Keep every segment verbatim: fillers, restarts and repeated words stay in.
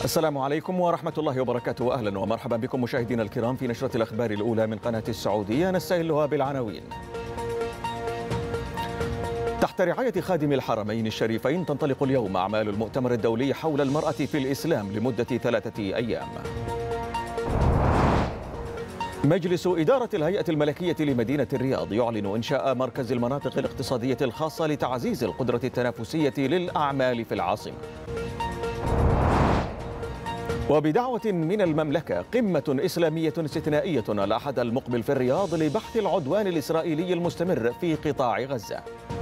السلام عليكم ورحمة الله وبركاته. أهلا ومرحبا بكم مشاهدينا الكرام في نشرة الأخبار الأولى من قناة السعودية، نستهلها بالعناوين. تحت رعاية خادم الحرمين الشريفين تنطلق اليوم أعمال المؤتمر الدولي حول المرأة في الإسلام لمدة ثلاثة أيام. مجلس إدارة الهيئة الملكية لمدينة الرياض يعلن إنشاء مركز المناطق الاقتصادية الخاصة لتعزيز القدرة التنافسية للأعمال في العاصمة. وبدعوة من المملكة قمة إسلامية استثنائية الأحد المقبل في الرياض لبحث العدوان الإسرائيلي المستمر في قطاع غزة.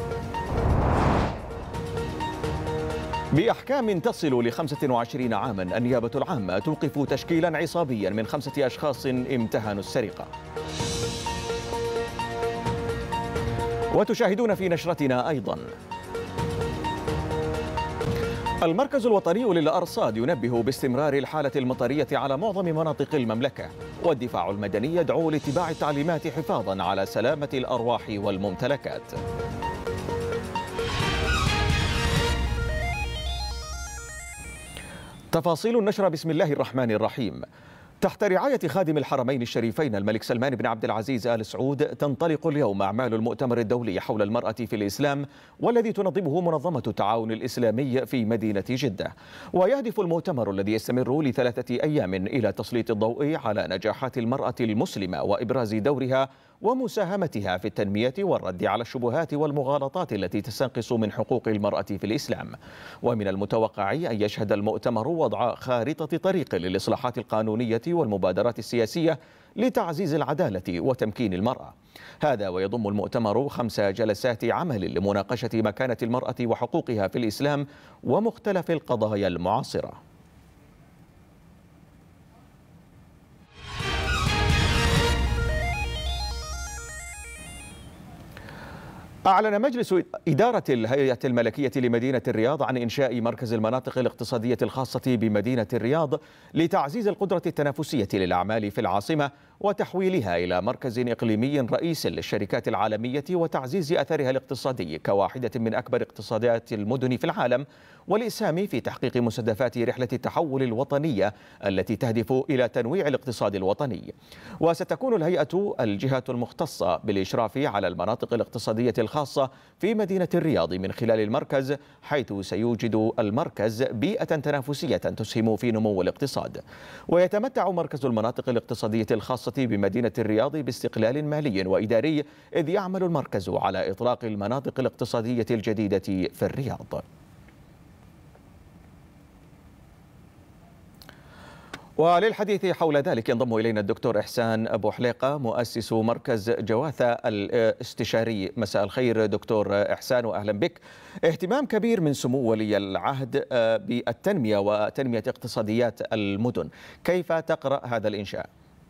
بأحكام تصل لخمسة وعشرين عاما النيابة العامة توقف تشكيلا عصابيا من خمسة أشخاص امتهنوا السرقة. وتشاهدون في نشرتنا أيضا: المركز الوطني للأرصاد ينبه باستمرار الحالة المطرية على معظم مناطق المملكة، والدفاع المدني يدعو لاتباع التعليمات حفاظا على سلامة الأرواح والممتلكات. تفاصيل النشرة بسم الله الرحمن الرحيم. تحت رعاية خادم الحرمين الشريفين الملك سلمان بن عبد العزيز آل سعود تنطلق اليوم أعمال المؤتمر الدولي حول المرأة في الإسلام، والذي تنظمه منظمة التعاون الإسلامي في مدينة جدة. ويهدف المؤتمر الذي يستمر لثلاثة أيام إلى تسليط الضوء على نجاحات المرأة المسلمة وإبراز دورها ومساهمتها في التنمية والرد على الشبهات والمغالطات التي تستنقص من حقوق المرأة في الإسلام. ومن المتوقع أن يشهد المؤتمر وضع خارطة طريق للإصلاحات القانونية والمبادرات السياسية لتعزيز العدالة وتمكين المرأة. هذا ويضم المؤتمر خمس جلسات عمل لمناقشة مكانة المرأة وحقوقها في الإسلام ومختلف القضايا المعاصرة. أعلن مجلس إدارة الهيئة الملكية لمدينة الرياض عن إنشاء مركز المناطق الاقتصادية الخاصة بمدينة الرياض لتعزيز القدرة التنافسية للأعمال في العاصمة وتحويلها إلى مركز إقليمي رئيس للشركات العالمية وتعزيز أثرها الاقتصادي كواحدة من أكبر اقتصادات المدن في العالم، والإسهام في تحقيق مستهدفات رحلة التحول الوطنية التي تهدف إلى تنويع الاقتصاد الوطني. وستكون الهيئة الجهة المختصة بالإشراف على المناطق الاقتصادية الخاصة في مدينة الرياض من خلال المركز، حيث سيوجد المركز بيئة تنافسية تسهم في نمو الاقتصاد. ويتمتع مركز المناطق الاقتصادية الخاصة بمدينة الرياض باستقلال مالي وإداري، إذ يعمل المركز على إطلاق المناطق الاقتصادية الجديدة في الرياض. وللحديث حول ذلك ينضم إلينا الدكتور إحسان أبو حليقة مؤسس مركز جواثة الاستشاري. مساء الخير دكتور إحسان وأهلا بك. اهتمام كبير من سمو ولي العهد بالتنمية وتنمية اقتصاديات المدن، كيف تقرأ هذا الإنشاء؟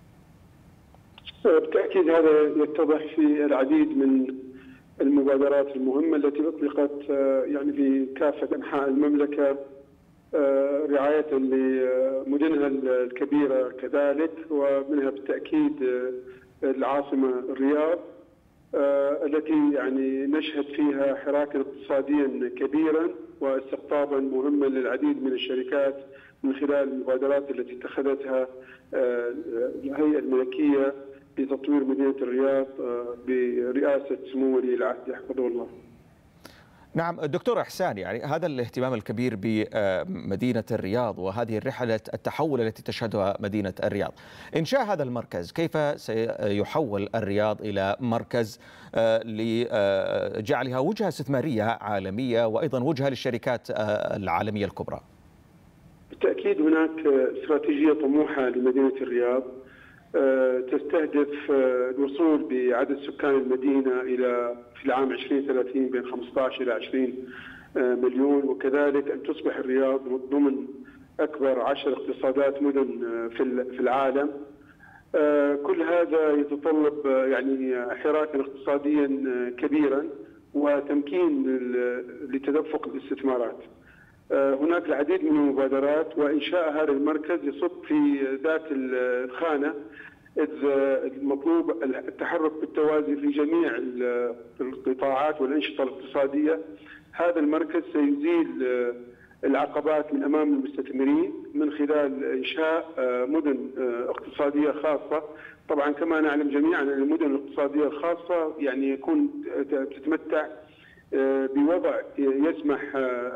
بالتأكيد هذا يتضح في العديد من المبادرات المهمة التي أطلقت يعني في كافة أنحاء المملكة رعاية لمدنها الكبيرة كذلك، ومنها بالتأكيد العاصمة الرياض التي يعني نشهد فيها حراكا اقتصاديا كبيرا واستقطابا مهما للعديد من الشركات من خلال المبادرات التي اتخذتها الهيئة الملكية لتطوير مدينة الرياض برئاسة سمو ولي العهد يحفظه الله. نعم دكتور إحسان، يعني هذا الاهتمام الكبير بمدينة الرياض وهذه الرحلة التحول التي تشهدها مدينة الرياض، إنشاء هذا المركز كيف سيحول الرياض إلى مركز لجعلها وجهة استثمارية عالمية وأيضا وجهة للشركات العالمية الكبرى؟ بالتأكيد هناك استراتيجية طموحة لمدينة الرياض تستهدف الوصول بعدد سكان المدينة إلى في العام ألفين وثلاثين بين خمسة عشر إلى عشرين مليون، وكذلك أن تصبح الرياض ضمن أكبر عشر اقتصادات مدن في العالم. كل هذا يتطلب يعني حراكا اقتصاديا كبيرا وتمكين لتدفق الاستثمارات. هناك العديد من المبادرات، وإنشاء هذا المركز يصب في ذات الخانة، إذ المطلوب التحرك بالتوازي في جميع القطاعات والأنشطة الاقتصادية. هذا المركز سيزيل العقبات من امام المستثمرين من خلال انشاء مدن اقتصاديه خاصه. طبعا كما نعلم جميعا ان المدن الاقتصاديه الخاصه يعني يكون تتمتع بوضع يسمح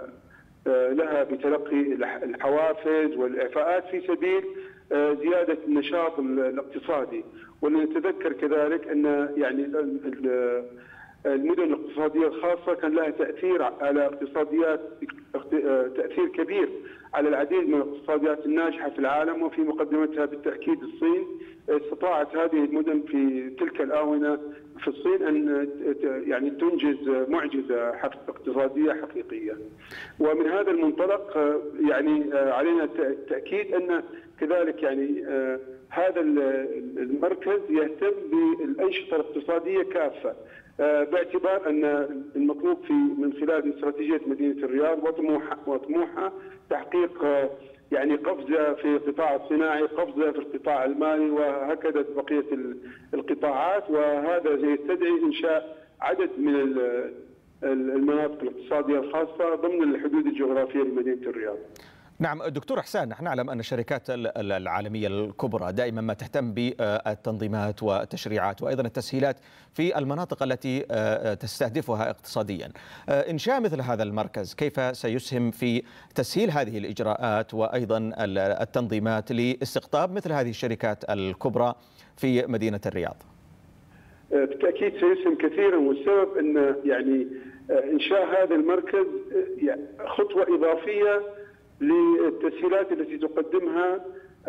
لها بتلقي الحوافز والاعفاءات في سبيل زياده النشاط الاقتصادي. ولنتذكر كذلك ان يعني المدن الاقتصاديه الخاصه كان لها تاثير على اقتصاديات تاثير كبير على العديد من الاقتصاديات الناجحه في العالم، وفي مقدمتها بالتاكيد الصين. استطاعت هذه المدن في تلك الاونه في الصين ان يعني تنجز معجزه اقتصاديه حقيقيه. ومن هذا المنطلق يعني علينا التاكيد ان كذلك يعني هذا المركز يهتم بالانشطه الاقتصاديه كافه، باعتبار ان المطلوب في من خلال استراتيجيه مدينه الرياض وطموحها وطموحها تحقيق يعني قفزه في القطاع الصناعي، قفزه في القطاع المالي، وهكذا بقيه القطاعات. وهذا يستدعي انشاء عدد من المناطق الاقتصاديه الخاصه ضمن الحدود الجغرافيه لمدينه الرياض. نعم دكتور إحسان، نحن نعلم أن الشركات العالمية الكبرى دائما ما تهتم بالتنظيمات والتشريعات وأيضا التسهيلات في المناطق التي تستهدفها اقتصاديا. إنشاء مثل هذا المركز كيف سيسهم في تسهيل هذه الإجراءات وأيضا التنظيمات لاستقطاب مثل هذه الشركات الكبرى في مدينة الرياض؟ بالتأكيد سيسهم كثيرا، والسبب أن يعني إنشاء هذا المركز خطوة إضافية للتسهيلات التي تقدمها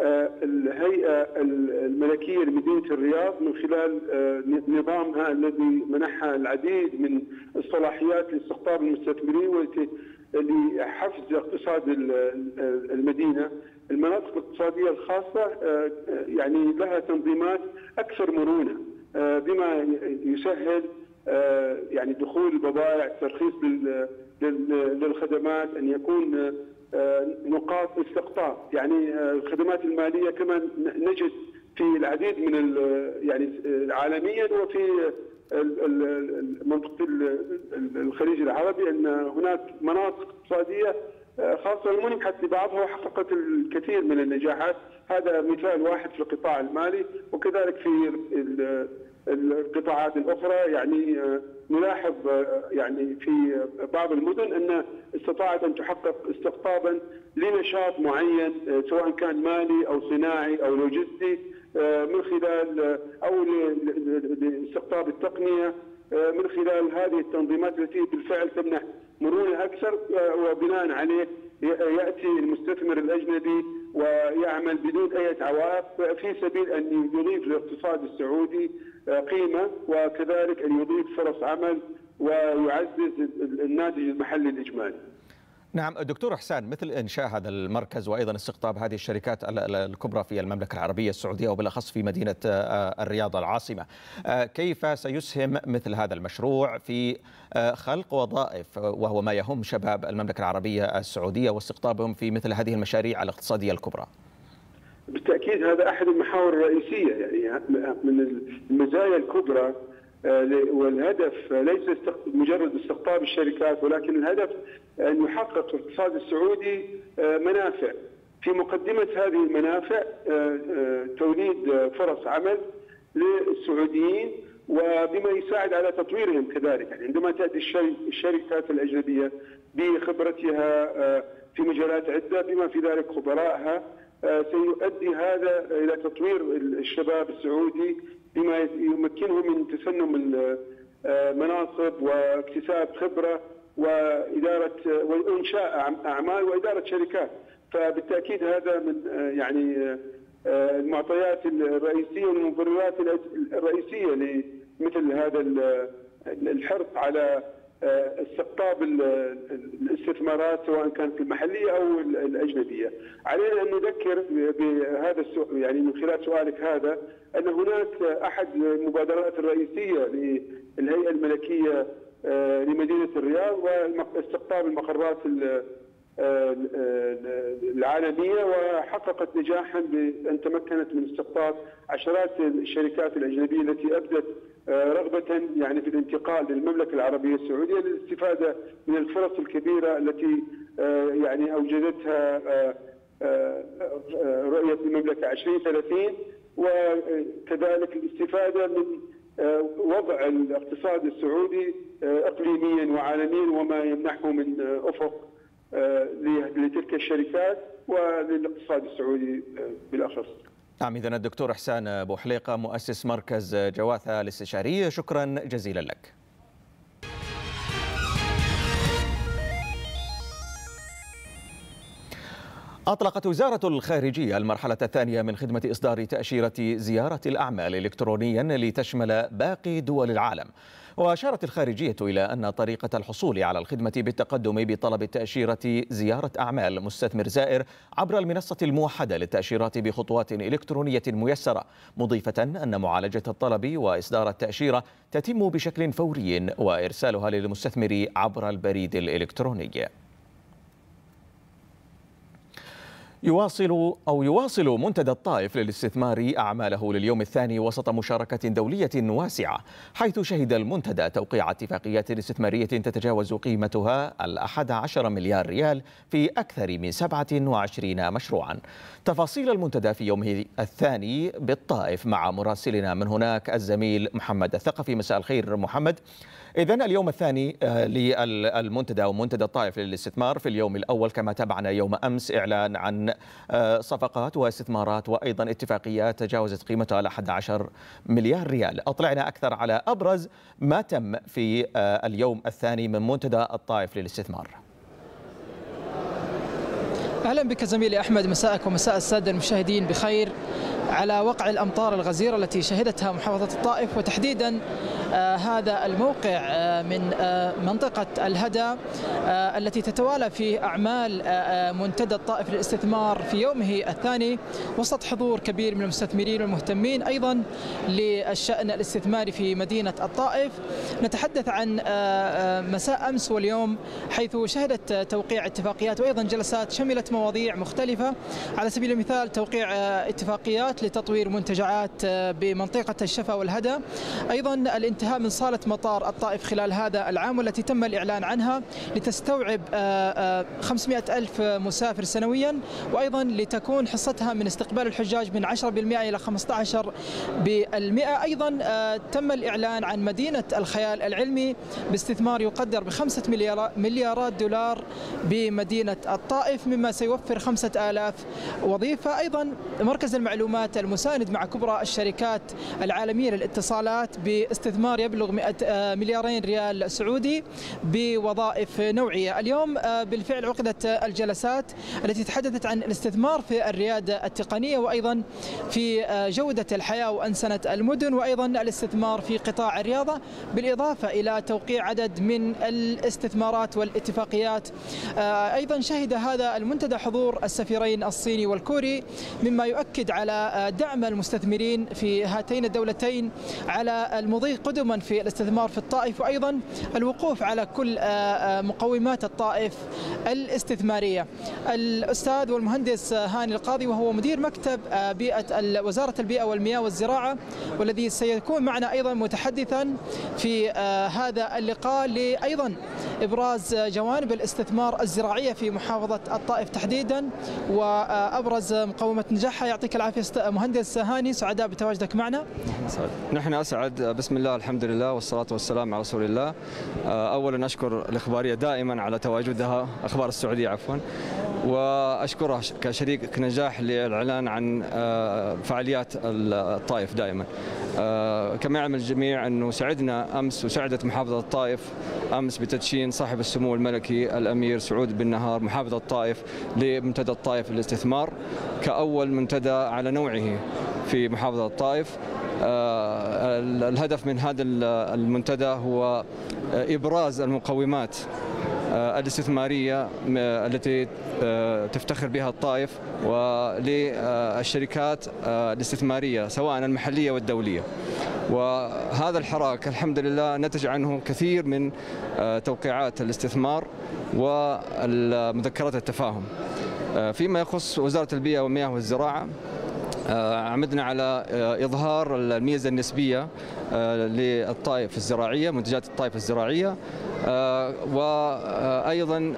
الهيئة الملكية لمدينة الرياض من خلال نظامها الذي منحها العديد من الصلاحيات لاستقطاب المستثمرين ولحفز اقتصاد المدينة. المناطق الاقتصادية الخاصة يعني لها تنظيمات أكثر مرونة بما يسهل يعني دخول البضائع، الترخيص للخدمات، أن يكون نقاط استقطاب. يعني الخدمات الماليه كما نجد في العديد من يعني عالميا وفي منطقه الخليج العربي ان هناك مناطق اقتصاديه خاصه منحت لبعضها وحققت الكثير من النجاحات. هذا مثال واحد في القطاع المالي، وكذلك في القطاعات الاخرى. يعني نلاحظ يعني في بعض المدن ان استطاعت ان تحقق استقطابا لنشاط معين سواء كان مالي او صناعي او لوجستي من خلال او لاستقطاب التقنيه من خلال هذه التنظيمات التي بالفعل تمنح مرونه اكثر، وبناء عليه ياتي المستثمر الاجنبي ويعمل بدون اي عوائق في سبيل ان يضيف للاقتصاد السعودي قيمه، وكذلك ان يضيف فرص عمل ويعزز الناتج المحلي الاجمالي. نعم دكتور إحسان، مثل إنشاء هذا المركز وأيضا استقطاب هذه الشركات الكبرى في المملكة العربية السعودية وبالأخص في مدينة الرياض العاصمة، كيف سيسهم مثل هذا المشروع في خلق وظائف وهو ما يهم شباب المملكة العربية السعودية واستقطابهم في مثل هذه المشاريع الاقتصادية الكبرى؟ بالتأكيد هذا أحد المحاور الرئيسية. يعني من المزايا الكبرى والهدف ليس مجرد استقطاب الشركات، ولكن الهدف أن يحقق الاقتصاد السعودي منافع. في مقدمة هذه المنافع توليد فرص عمل للسعوديين وبما يساعد على تطويرهم كذلك. يعني عندما تأتي الشركات الأجنبية بخبرتها في مجالات عدة بما في ذلك خبرائها، سيؤدي هذا إلى تطوير الشباب السعودي بما يمكنهم من تسنم المناصب واكتساب خبرة وإدارة وإنشاء أعمال وإدارة شركات. فبالتأكيد هذا من يعني المعطيات الرئيسية والمبررات الرئيسية لمثل هذا الحرص على استقطاب الاستثمارات سواء كانت المحلية أو الأجنبية. علينا أن نذكر بهذا السؤال، يعني من خلال سؤالك هذا، أن هناك أحد المبادرات الرئيسية للهيئة الملكية لمدينة الرياض واستقطاب المقرات العالمية، وحققت نجاحا بأن تمكنت من استقطاب عشرات الشركات الأجنبية التي أبدت رغبة يعني في الانتقال للمملكة العربية السعودية للاستفادة من الفرص الكبيرة التي يعني أوجدتها رؤية المملكة عشرين ثلاثين، وكذلك الاستفادة من وضع الاقتصاد السعودي اقليميا وعالميا وما يمنحه من افق لتلك الشركات وللاقتصاد السعودي بالاخص. نعم، إذن الدكتور إحسان بوحليقة مؤسس مركز جواثة الاستشاري، شكرا جزيلا لك. أطلقت وزارة الخارجية المرحلة الثانية من خدمة إصدار تأشيرة زيارة الأعمال إلكترونيا لتشمل باقي دول العالم. وأشارت الخارجية إلى أن طريقة الحصول على الخدمة بالتقدم بطلب تأشيرة زيارة أعمال مستثمر زائر عبر المنصة الموحدة للتأشيرات بخطوات إلكترونية ميسرة، مضيفة أن معالجة الطلب وإصدار التأشيرة تتم بشكل فوري وإرسالها للمستثمر عبر البريد الإلكتروني. يواصل أو يواصل منتدى الطائف للاستثمار أعماله لليوم الثاني وسط مشاركة دولية واسعة، حيث شهد المنتدى توقيع اتفاقيات استثمارية تتجاوز قيمتها الأحد عشر مليار ريال في أكثر من سبعة وعشرين مشروعا. تفاصيل المنتدى في يومه الثاني بالطائف مع مراسلنا من هناك الزميل محمد الثقفي. مساء الخير محمد. إذن اليوم الثاني للمنتدى ومنتدى الطائف للاستثمار، في اليوم الأول كما تابعنا يوم أمس إعلان عن صفقات واستثمارات وأيضا اتفاقيات تجاوزت قيمتها على أحد عشر مليار ريال. أطلعنا أكثر على أبرز ما تم في اليوم الثاني من منتدى الطائف للاستثمار. أهلا بك زميلي أحمد، مساءك ومساء السادة المشاهدين بخير. على وقع الأمطار الغزيرة التي شهدتها محافظة الطائف، وتحديدا آه هذا الموقع آه من آه منطقة الهدى آه التي تتوالى في أعمال آه منتدى الطائف للاستثمار في يومه الثاني وسط حضور كبير من المستثمرين والمهتمين أيضا للشأن الاستثماري في مدينة الطائف. نتحدث عن آه مساء أمس واليوم، حيث شهدت توقيع اتفاقيات وأيضا جلسات شملت مواضيع مختلفة، على سبيل المثال توقيع آه اتفاقيات لتطوير منتجعات بمنطقة الشفا والهدى، أيضا الانتهاء من صالة مطار الطائف خلال هذا العام والتي تم الإعلان عنها لتستوعب خمسمئة ألف مسافر سنويا، وأيضا لتكون حصتها من استقبال الحجاج من عشرة بالمئة إلى خمسة عشر بالمئة. أيضا تم الإعلان عن مدينة الخيال العلمي باستثمار يقدر بخمسة مليارات دولار بمدينة الطائف، مما سيوفر خمسة آلاف وظيفة. أيضا مركز المعلومات المساند مع كبرى الشركات العالمية للاتصالات باستثمار يبلغ مئة مليارين ريال سعودي بوظائف نوعية. اليوم بالفعل عقدت الجلسات التي تحدثت عن الاستثمار في الريادة التقنية وأيضا في جودة الحياة وأنسنة المدن، وأيضا الاستثمار في قطاع الرياضة، بالإضافة إلى توقيع عدد من الاستثمارات والاتفاقيات. أيضا شهد هذا المنتدى حضور السفيرين الصيني والكوري، مما يؤكد على دعم المستثمرين في هاتين الدولتين على المضي قدما في الاستثمار في الطائف، وأيضا الوقوف على كل مقومات الطائف الاستثمارية. الأستاذ والمهندس هاني القاضي، وهو مدير مكتب بيئة وزارة البيئة والمياه والزراعة، والذي سيكون معنا أيضا متحدثا في هذا اللقاء لأيضا إبراز جوانب الاستثمار الزراعية في محافظة الطائف تحديدا وأبرز مقومة نجاحها. يعطيك العافية مهندس هاني، سعداء بتواجدك معنا. نحن أسعد، بسم الله الحمد لله والصلاة والسلام على رسول الله. أولا أشكر الإخبارية دائما على تواجدها، أخبار السعودية عفوا، وأشكرها كشريك نجاح للإعلان عن فعاليات الطائف دائما. كما يعلم الجميع أنه سعدنا أمس وسعدت محافظة الطائف أمس بتدشين صاحب السمو الملكي الأمير سعود بن نهار محافظة الطائف لمنتدى الطائف للاستثمار كأول منتدى على نوعه في محافظة الطائف. الهدف من هذا المنتدى هو إبراز المقومات الاستثمارية التي تفتخر بها الطائف وللشركات الاستثمارية سواء المحلية والدولية. وهذا الحراك الحمد لله نتج عنه كثير من توقيعات الاستثمار ومذكرات التفاهم. فيما يخص وزارة البيئة والمياه والزراعة، عمدنا على إظهار الميزة النسبية للطائف الزراعية، منتجات الطائف الزراعية، وأيضا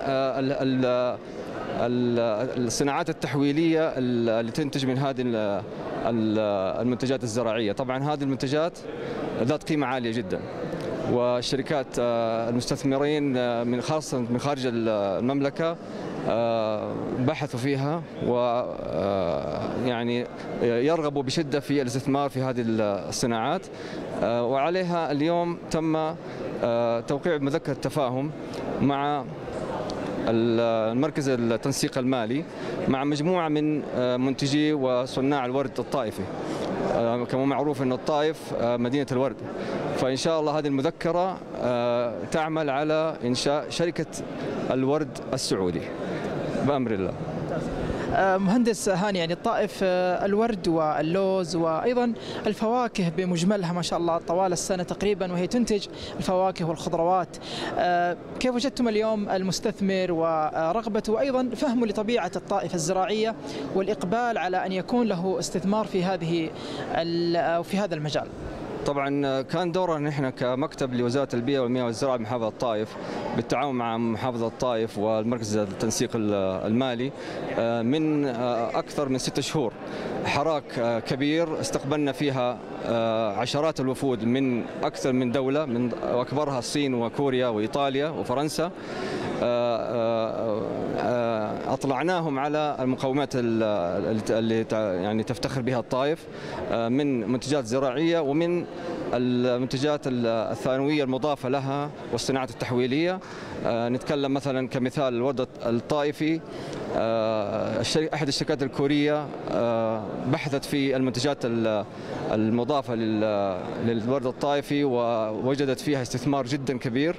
الصناعات التحويلية اللي تنتج من هذه المنتجات الزراعية. طبعا هذه المنتجات ذات قيمة عالية جدا، والشركات المستثمرين من خاصة من خارج المملكة بحثوا فيها ويعني يرغبوا بشدة في الاستثمار في هذه الصناعات، وعليها اليوم تم توقيع مذكرة تفاهم مع المركز التنسيق المالي مع مجموعة من منتجي وصناع الورد الطائفي. كما معروف أن الطائف مدينة الورد، فإن شاء الله هذه المذكرة تعمل على إنشاء شركة الورد السعودي بأمر الله. مهندس هاني، يعني الطائف الورد واللوز وأيضا الفواكه بمجملها ما شاء الله طوال السنة تقريبا وهي تنتج الفواكه والخضروات، كيف وجدتم اليوم المستثمر ورغبته وأيضا فهمه لطبيعة الطائف الزراعية والإقبال على أن يكون له استثمار في هذه في هذا المجال؟ طبعا كان دورنا نحن كمكتب لوزارة البيئة والمياه والزراعة بمحافظة الطائف بالتعاون مع محافظة الطائف والمركز التنسيق المالي من أكثر من ستة شهور حراك كبير استقبلنا فيها عشرات الوفود من أكثر من دولة، من أكبرها الصين وكوريا وإيطاليا وفرنسا. أطلعناهم على المقومات اللي يعني تفتخر بها الطائف من منتجات زراعية ومن المنتجات الثانوية المضافة لها والصناعات التحويلية. نتكلم مثلا كمثال الورد الطائفي، أحد الشركات الكورية بحثت في المنتجات المضافة للورد الطائفي ووجدت فيها استثمار جدا كبير.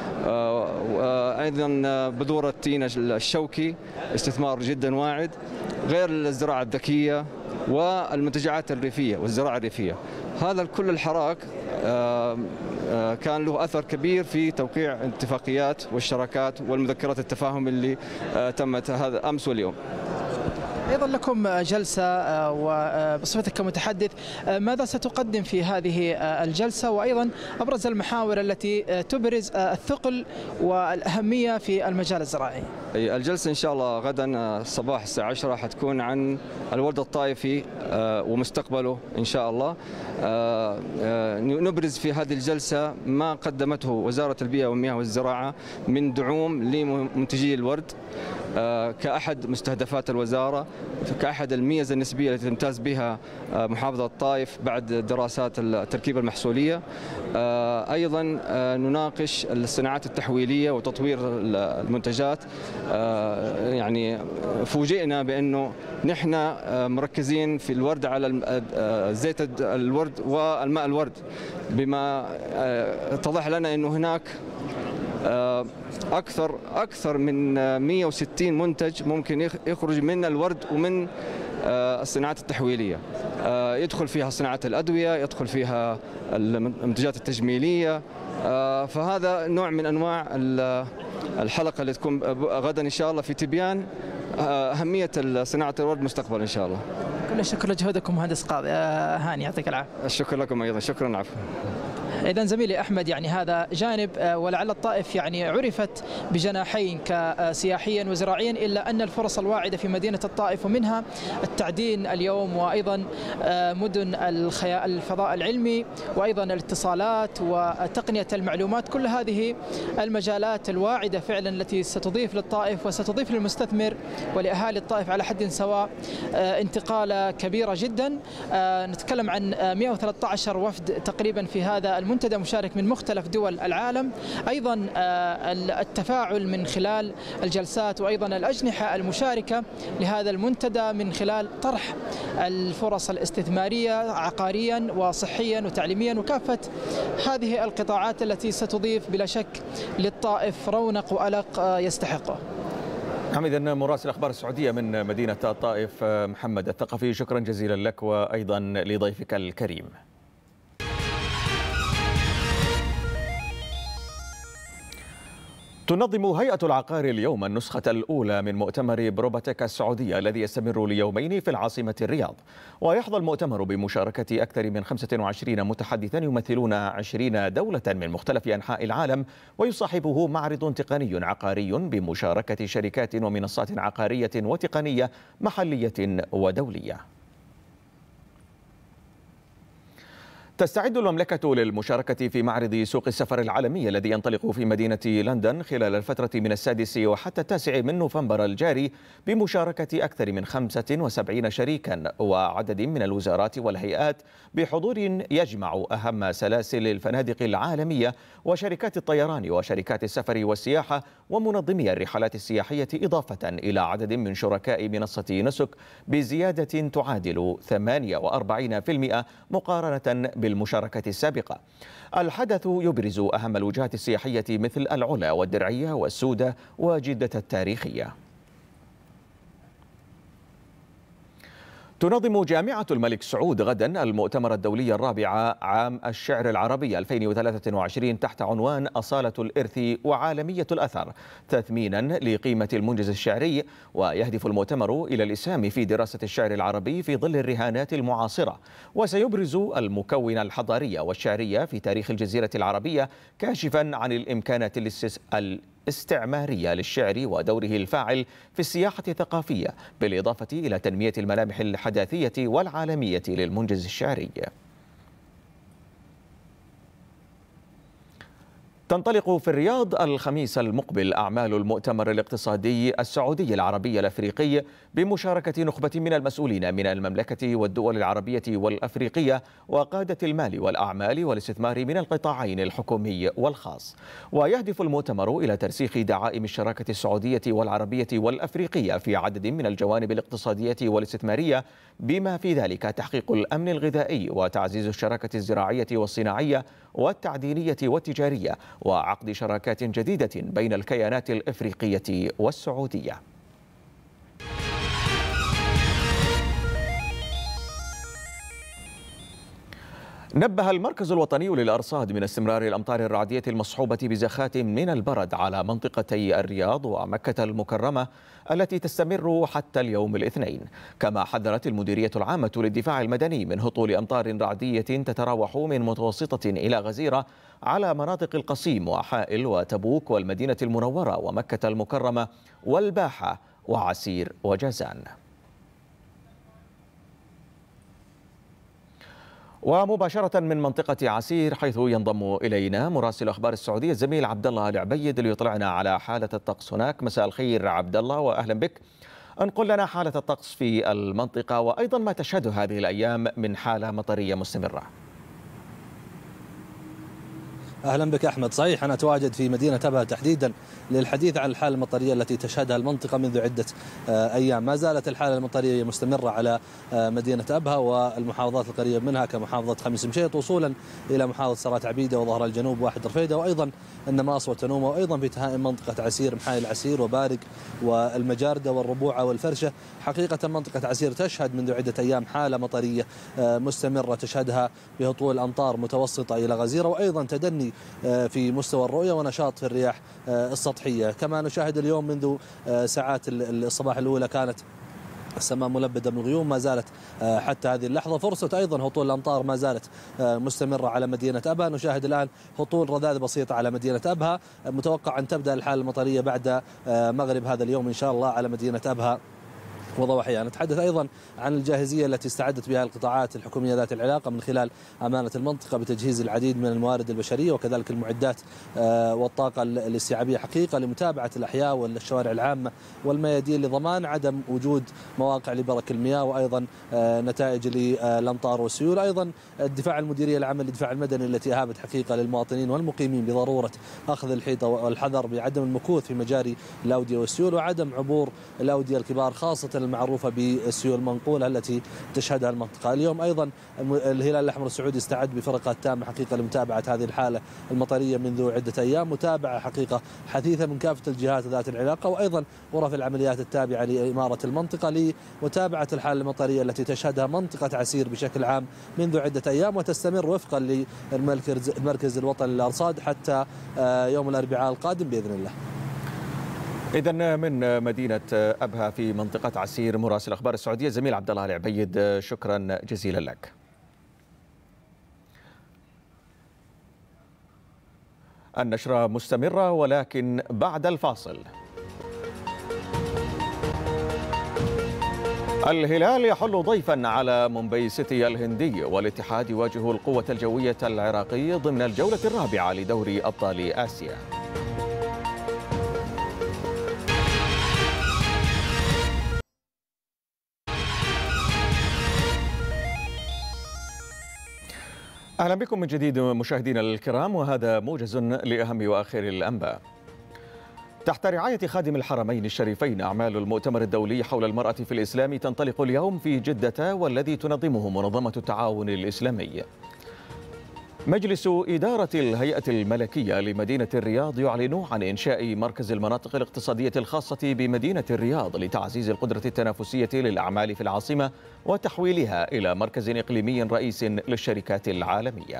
أيضا بذور التين الشوكي استثمار جدا واعد، غير الزراعة الذكية والمنتجعات الريفية والزراعة الريفية. هذا كل الحراك كان له أثر كبير في توقيع اتفاقيات والشراكات والمذكرات التفاهم اللي تمت هذا أمس واليوم. أيضا لكم جلسة وبصفتك كمتحدث ماذا ستقدم في هذه الجلسة، وأيضا أبرز المحاور التي تبرز الثقل والأهمية في المجال الزراعي؟ الجلسة إن شاء الله غدا صباح الساعة عشرة حتكون عن الورد الطائفي ومستقبله إن شاء الله. نبرز في هذه الجلسة ما قدمته وزارة البيئة والمياه والزراعة من دعوم لمنتجي الورد كأحد مستهدفات الوزارة، كأحد الميزة النسبية التي تمتاز بها محافظة الطائف بعد دراسات التركيبة المحصولية. أيضا نناقش الصناعات التحويلية وتطوير المنتجات. يعني فوجئنا بأنه نحن مركزين في الورد على زيت الورد والماء الورد، بما اتضح لنا أنه هناك أكثر أكثر من مئة وستين منتج ممكن يخرج من الورد ومن الصناعات التحويلية. يدخل فيها صناعة الأدوية، يدخل فيها المنتجات التجميلية. فهذا نوع من أنواع الحلقة اللي تكون غدا إن شاء الله في تبيان أهمية صناعة الورد مستقبلا إن شاء الله. كل الشكر لجهودكم مهندس قاضي هاني، يعطيك العافية. الشكر لكم أيضا، شكرا. عفوا. إذا زميلي أحمد، يعني هذا جانب، ولعل الطائف يعني عرفت بجناحين كسياحيا وزراعيا، إلا أن الفرص الواعدة في مدينة الطائف ومنها التعدين اليوم وأيضا مدن الفضاء العلمي وأيضا الاتصالات وتقنية المعلومات، كل هذه المجالات الواعدة فعلا التي ستضيف للطائف وستضيف للمستثمر ولأهالي الطائف على حد سواء انتقالة كبيرة جدا. نتكلم عن مئة وثلاثة عشر وفد تقريبا في هذا المنتدى مشارك من مختلف دول العالم. أيضا التفاعل من خلال الجلسات وأيضا الأجنحة المشاركة لهذا المنتدى من خلال طرح الفرص الاستثمارية عقاريا وصحيا وتعليميا وكافة هذه القطاعات التي ستضيف بلا شك للطائف رونق وألق يستحقه. نعم، إذن مراسل أخبار السعودية من مدينة الطائف محمد الثقفي، شكرا جزيلا لك وأيضا لضيفك الكريم. تنظم هيئة العقار اليوم النسخة الأولى من مؤتمر بروباتيك السعودية الذي يستمر ليومين في العاصمة الرياض. ويحظى المؤتمر بمشاركة أكثر من خمسة وعشرين متحدثا يمثلون عشرين دولة من مختلف أنحاء العالم، ويصاحبه معرض تقني عقاري بمشاركة شركات ومنصات عقارية وتقنية محلية ودولية. تستعد المملكة للمشاركة في معرض سوق السفر العالمي الذي ينطلق في مدينة لندن خلال الفترة من السادس وحتى التاسع من نوفمبر الجاري بمشاركة أكثر من خمسة وسبعين شريكا وعدد من الوزارات والهيئات، بحضور يجمع أهم سلاسل الفنادق العالمية وشركات الطيران وشركات السفر والسياحة ومنظمي الرحلات السياحية، إضافة إلى عدد من شركاء منصة نسك بزيادة تعادل ثمانية وأربعين بالمئة مقارنة بالمشاركة السابقة. الحدث يبرز أهم الوجهات السياحية مثل العلا والدرعية والسودة وجدة التاريخية. تنظم جامعة الملك سعود غدا المؤتمر الدولي الرابع عام الشعر العربي ألفين وثلاثة وعشرين تحت عنوان أصالة الإرث وعالمية الأثر، تثمينا لقيمة المنجز الشعري. ويهدف المؤتمر إلى الإسهام في دراسة الشعر العربي في ظل الرهانات المعاصرة، وسيبرز المكون الحضاري والشعري في تاريخ الجزيرة العربية، كاشفا عن الإمكانات الاستثمارية استعمارية للشعر ودوره الفاعل في السياحة الثقافية، بالإضافة إلى تنمية الملامح الحداثية والعالمية للمنجز الشعري. تنطلق في الرياض الخميس المقبل أعمال المؤتمر الاقتصادي السعودي العربي الأفريقي بمشاركة نخبة من المسؤولين من المملكة والدول العربية والأفريقية وقادة المال والأعمال والاستثمار من القطاعين الحكومي والخاص. ويهدف المؤتمر إلى ترسيخ دعائم الشراكة السعودية والعربية والأفريقية في عدد من الجوانب الاقتصادية والاستثمارية، بما في ذلك تحقيق الأمن الغذائي وتعزيز الشراكة الزراعية والصناعية والتعدينية والتجارية، وعقد شراكات جديدة بين الكيانات الإفريقية والسعودية. نبه المركز الوطني للأرصاد من استمرار الأمطار الرعدية المصحوبة بزخات من البرد على منطقتي الرياض ومكة المكرمة التي تستمر حتى اليوم الاثنين. كما حذرت المديرية العامة للدفاع المدني من هطول أمطار رعدية تتراوح من متوسطة إلى غزيرة على مناطق القصيم وحائل وتبوك والمدينة المنورة ومكة المكرمة والباحة وعسير وجازان. ومباشرة من منطقة عسير حيث ينضم إلينا مراسل أخبار السعودية الزميل عبد الله العبيد ليطلعنا على حالة الطقس هناك. مساء الخير عبد الله وأهلا بك. انقل لنا حالة الطقس في المنطقة وأيضا ما تشهده هذه الأيام من حالة مطرية مستمرة. أهلا بك أحمد. صحيح أنا أتواجد في مدينة أبها تحديدا للحديث عن الحالة المطرية التي تشهدها المنطقة منذ عدة أيام. ما زالت الحالة المطرية مستمرة على مدينة أبها والمحافظات القريبة منها كمحافظة خميس مشيط وصولا إلى محافظة سرات عبيدة وظهر الجنوب واحد رفيدة وأيضا النماص وتنومة وأيضا في تهائم منطقة عسير محايل العسير وبارق والمجاردة والربوعة والفرشة. حقيقة منطقة عسير تشهد منذ عدة أيام حالة مطرية مستمرة تشهدها بهطول أمطار متوسطة إلى غزيرة وأيضا تدني في مستوى الرؤية ونشاط في الرياح السطحية. كما نشاهد اليوم منذ ساعات الصباح الأولى كانت السماء ملبدة بالغيوم، ما زالت حتى هذه اللحظة فرصة أيضا هطول الأمطار ما زالت مستمرة على مدينة أبها. نشاهد الآن هطول رذاذ بسيطة على مدينة أبها، متوقع أن تبدأ الحالة المطرية بعد مغرب هذا اليوم إن شاء الله على مدينة أبها وضواحيها. نتحدث أيضا عن الجاهزية التي استعدت بها القطاعات الحكومية ذات العلاقة من خلال أمانة المنطقة بتجهيز العديد من الموارد البشرية وكذلك المعدات والطاقة الاستيعابية حقيقة لمتابعة الأحياء والشوارع العامة والميادين لضمان عدم وجود مواقع لبرك المياه وأيضا نتائج للأمطار والسيول. أيضا الدفاع المديرية العامة للدفاع المدني التي أهابت حقيقة للمواطنين والمقيمين بضرورة أخذ الحيطة والحذر بعدم المكوث في مجاري الأودية والسيول وعدم عبور الأودية الكبار خاصة المعروفة بالسيول المنقولة التي تشهدها المنطقة. اليوم أيضا الهلال الأحمر السعودي استعد بفرقة تامة حقيقة لمتابعة هذه الحالة المطرية منذ عدة أيام، متابعة حقيقة حثيثة من كافة الجهات ذات العلاقة وأيضا غرف العمليات التابعة لإمارة المنطقة لمتابعة الحالة المطرية التي تشهدها منطقة عسير بشكل عام منذ عدة أيام وتستمر وفقا للمركز الوطني للأرصاد حتى يوم الأربعاء القادم بإذن الله. إذن من مدينة أبها في منطقة عسير مراسل أخبار السعودية زميل عبد الله العبيد، شكرا جزيلا لك. النشرة مستمرة ولكن بعد الفاصل. الهلال يحل ضيفا على مومباي سيتي الهندي، والاتحاد يواجه القوة الجوية العراقي ضمن الجولة الرابعة لدوري أبطال آسيا. أهلا بكم من جديد مشاهدينا الكرام، وهذا موجز لأهم وآخر الأنباء. تحت رعاية خادم الحرمين الشريفين، أعمال المؤتمر الدولي حول المرأة في الإسلام تنطلق اليوم في جدة، والذي تنظمه منظمة التعاون الإسلامي. مجلس إدارة الهيئة الملكية لمدينة الرياض يعلن عن إنشاء مركز المناطق الاقتصادية الخاصة بمدينة الرياض لتعزيز القدرة التنافسية للأعمال في العاصمة وتحويلها إلى مركز إقليمي رئيس للشركات العالمية.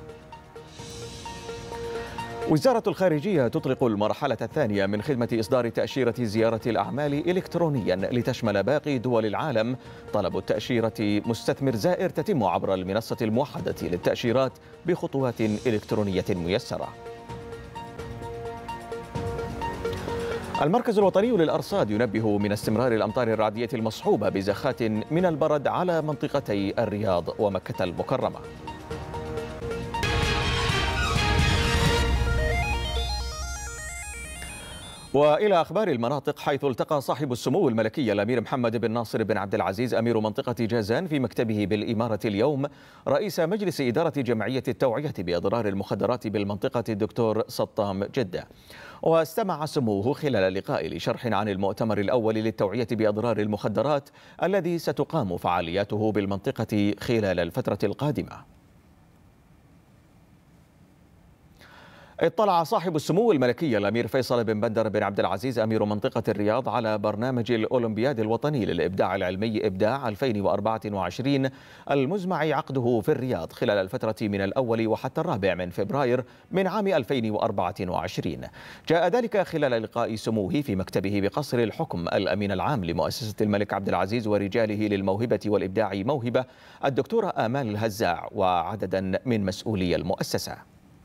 وزارة الخارجية تطلق المرحلة الثانية من خدمة إصدار تأشيرة زيارة الأعمال إلكترونيا لتشمل باقي دول العالم. طلب التأشيرة مستثمر زائر تتم عبر المنصة الموحدة للتأشيرات بخطوات إلكترونية ميسرة. المركز الوطني للأرصاد ينبه من استمرار الأمطار الرعدية المصحوبة بزخات من البرد على منطقتي الرياض ومكة المكرمة. وإلى أخبار المناطق، حيث التقى صاحب السمو الملكي الأمير محمد بن ناصر بن عبد العزيز أمير منطقة جازان في مكتبه بالإمارة اليوم رئيس مجلس إدارة جمعية التوعية بأضرار المخدرات بالمنطقة الدكتور سطام جدة. واستمع سموه خلال اللقاء لشرح عن المؤتمر الأول للتوعية بأضرار المخدرات الذي ستقام فعالياته بالمنطقة خلال الفترة القادمة. اطلع صاحب السمو الملكي الأمير فيصل بن بندر بن عبد العزيز أمير منطقة الرياض على برنامج الأولمبياد الوطني للإبداع العلمي إبداع ألفين وأربعة وعشرين المزمع عقده في الرياض خلال الفترة من الأول وحتى الرابع من فبراير من عام ألفين وأربعة وعشرين. جاء ذلك خلال لقاء سموه في مكتبه بقصر الحكم الأمين العام لمؤسسة الملك عبد العزيز ورجاله للموهبة والإبداع موهبة الدكتورة آمال الهزاع وعددا من مسؤولي المؤسسة.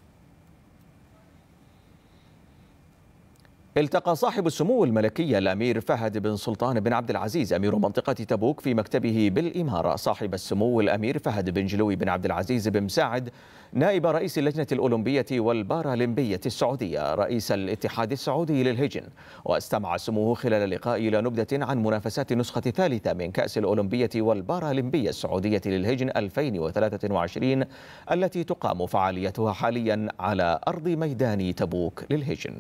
التقى صاحب السمو الملكي الأمير فهد بن سلطان بن عبد العزيز أمير منطقة تبوك في مكتبه بالإمارة صاحب السمو الأمير فهد بن جلوي بن عبد العزيز بن مساعد نائب رئيس اللجنة الأولمبية والبارالمبية السعودية رئيس الاتحاد السعودي للهجن. واستمع سموه خلال اللقاء إلى نبذة عن منافسات النسخة الثالثة من كأس الأولمبية والبارالمبية السعودية للهجن ألفين وثلاثة وعشرين التي تقام فعاليتها حاليا على أرض ميدان تبوك للهجن.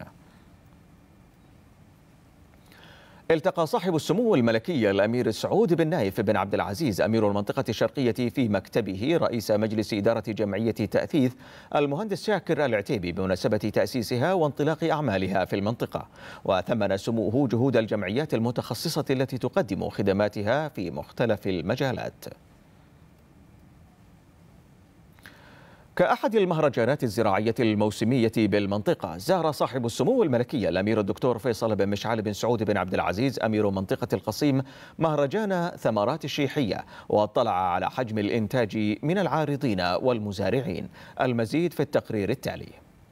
التقى صاحب السمو الملكي الأمير سعود بن نايف بن عبد العزيز أمير المنطقة الشرقية في مكتبه رئيس مجلس إدارة جمعية تأثيث المهندس شاكر العتيبي بمناسبة تأسيسها وانطلاق أعمالها في المنطقة. وثمن سموه جهود الجمعيات المتخصصة التي تقدم خدماتها في مختلف المجالات. كأحد المهرجانات الزراعية الموسمية بالمنطقة، زار صاحب السمو الملكي الأمير الدكتور فيصل بن مشعل بن سعود بن عبد العزيز أمير منطقة القصيم مهرجان ثمرات الشيحية، واطلع على حجم الإنتاج من العارضين والمزارعين. المزيد في التقرير التالي.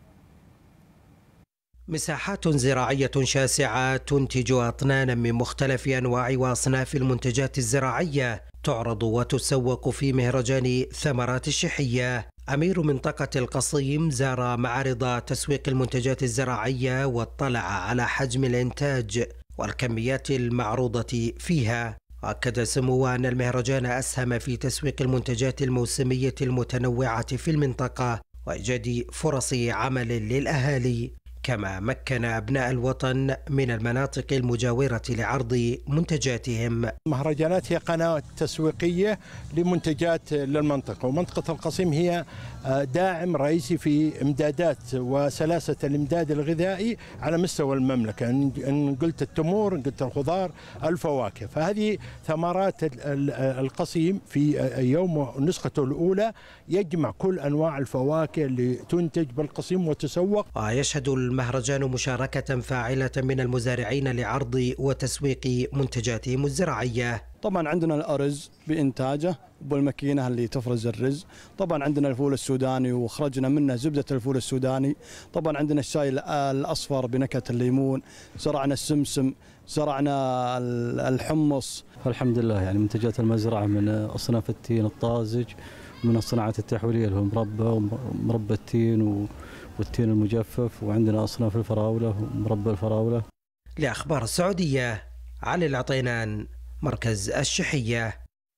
مساحات زراعية شاسعة تنتج أطنانا من مختلف أنواع وأصناف المنتجات الزراعية تعرض وتسوق في مهرجان ثمرات الشيحية. أمير منطقة القصيم زار معارض تسويق المنتجات الزراعية واطلع على حجم الإنتاج والكميات المعروضة فيها. وأكد سموه أن المهرجان أسهم في تسويق المنتجات الموسمية المتنوعة في المنطقة وإيجاد فرص عمل للأهالي، كما مكن أبناء الوطن من المناطق المجاورة لعرض منتجاتهم. مهرجانات هي قناة تسويقية لمنتجات للمنطقة، ومنطقة القصيم هي داعم رئيسي في إمدادات وسلاسة الإمداد الغذائي على مستوى المملكة، إن قلت التمور، إن قلت الخضار، الفواكه. فهذه ثمرات القصيم في يوم نسخته الأولى يجمع كل أنواع الفواكه اللي تنتج بالقصيم وتسوق. ويشهد المهرجان مشاركة فاعلة من المزارعين لعرض وتسويق منتجاتهم الزراعية. طبعا عندنا الأرز بإنتاجه بالماكينة اللي تفرز الرز، طبعا عندنا الفول السوداني وخرجنا منه زبدة الفول السوداني، طبعا عندنا الشاي الأصفر بنكهة الليمون، زرعنا السمسم، زرعنا الحمص. الحمد لله يعني منتجات المزرعة من أصناف التين الطازج، من الصناعات التحويلية اللي هو مربى ومربى التين والتين المجفف، وعندنا أصناف الفراولة ومربى الفراولة. لأخبار السعودية علي العطينان، مركز الشحية.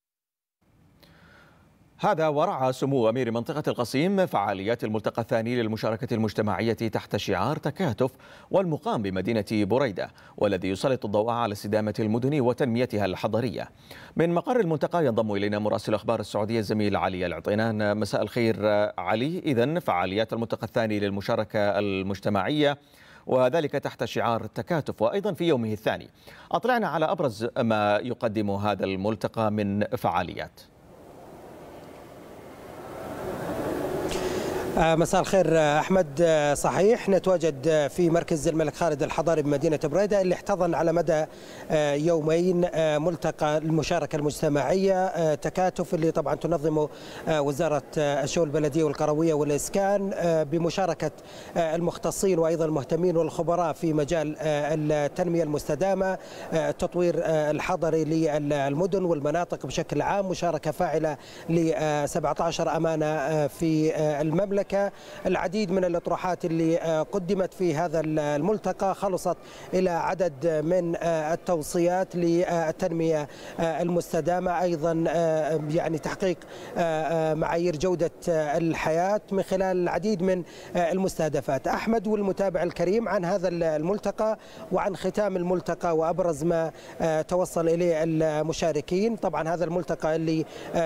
هذا ورعى سمو أمير منطقة القصيم فعاليات الملتقى الثاني للمشاركة المجتمعية تحت شعار تكاتف والمقام بمدينة بريدة، والذي يسلط الضوء على استدامة المدن وتنميتها الحضرية. من مقر الملتقى ينضم إلينا مراسل أخبار السعودية الزميل علي العطينان. مساء الخير علي. إذن فعاليات الملتقى الثاني للمشاركة المجتمعية وذلك تحت شعار التكاتف وأيضا في يومه الثاني، أطلعنا على أبرز ما يقدم هذا الملتقى من فعاليات. مساء الخير أحمد. صحيح نتواجد في مركز الملك خالد الحضاري بمدينة بريدة اللي احتضن على مدى يومين ملتقى المشاركة المجتمعية تكاتف، اللي طبعا تنظمه وزارة الشؤون البلدية والقروية والإسكان بمشاركة المختصين وأيضا المهتمين والخبراء في مجال التنمية المستدامة، التطوير الحضري للمدن والمناطق بشكل عام، مشاركة فاعلة ل سبعة عشر أمانة في المملكة. العديد من الأطروحات اللي قدمت في هذا الملتقى خلصت إلى عدد من التوصيات للتنمية المستدامة، أيضا يعني تحقيق معايير جودة الحياة من خلال العديد من المستهدفات. أحمد والمتابع الكريم عن هذا الملتقى وعن ختام الملتقى وأبرز ما توصل إليه المشاركين. طبعا هذا الملتقى اللي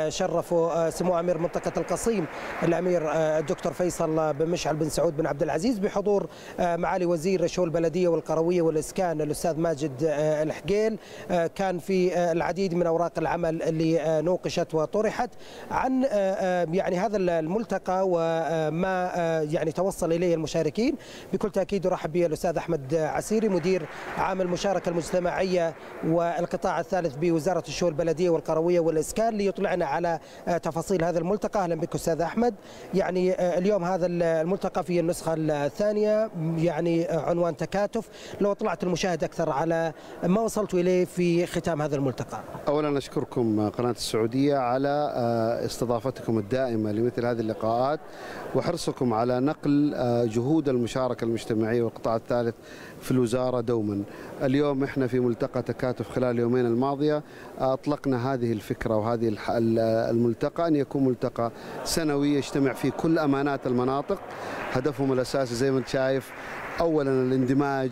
شرفه سمو أمير منطقة القصيم الأمير الدكتور فيصل بن مشعل بن سعود بن عبد العزيز بحضور معالي وزير الشؤون البلدية والقروية والإسكان الأستاذ ماجد الحقيل. كان في العديد من أوراق العمل اللي نوقشت وطرحت عن يعني هذا الملتقى وما يعني توصل إليه المشاركين. بكل تأكيد رحب به الأستاذ أحمد عسيري مدير عام المشاركة المجتمعية والقطاع الثالث بوزارة الشؤون البلدية والقروية والإسكان ليطلعنا على تفاصيل هذا الملتقى. أهلا بك أستاذ أحمد. يعني اليوم هذا الملتقى في النسخة الثانية يعني عنوان تكاتف، لو طلعت المشاهد أكثر على ما وصلت إليه في ختام هذا الملتقى. أولا أشكركم قناة السعودية على استضافتكم الدائمة لمثل هذه اللقاءات وحرصكم على نقل جهود المشاركة المجتمعية والقطاع الثالث في الوزارة دوما. اليوم احنا في ملتقى تكاتف خلال اليومين الماضية أطلقنا هذه الفكرة وهذه الملتقى أن يكون ملتقى سنوي يجتمع فيه كل أمانات المناطق. هدفهم الأساسي زي ما انت شايف أولا الاندماج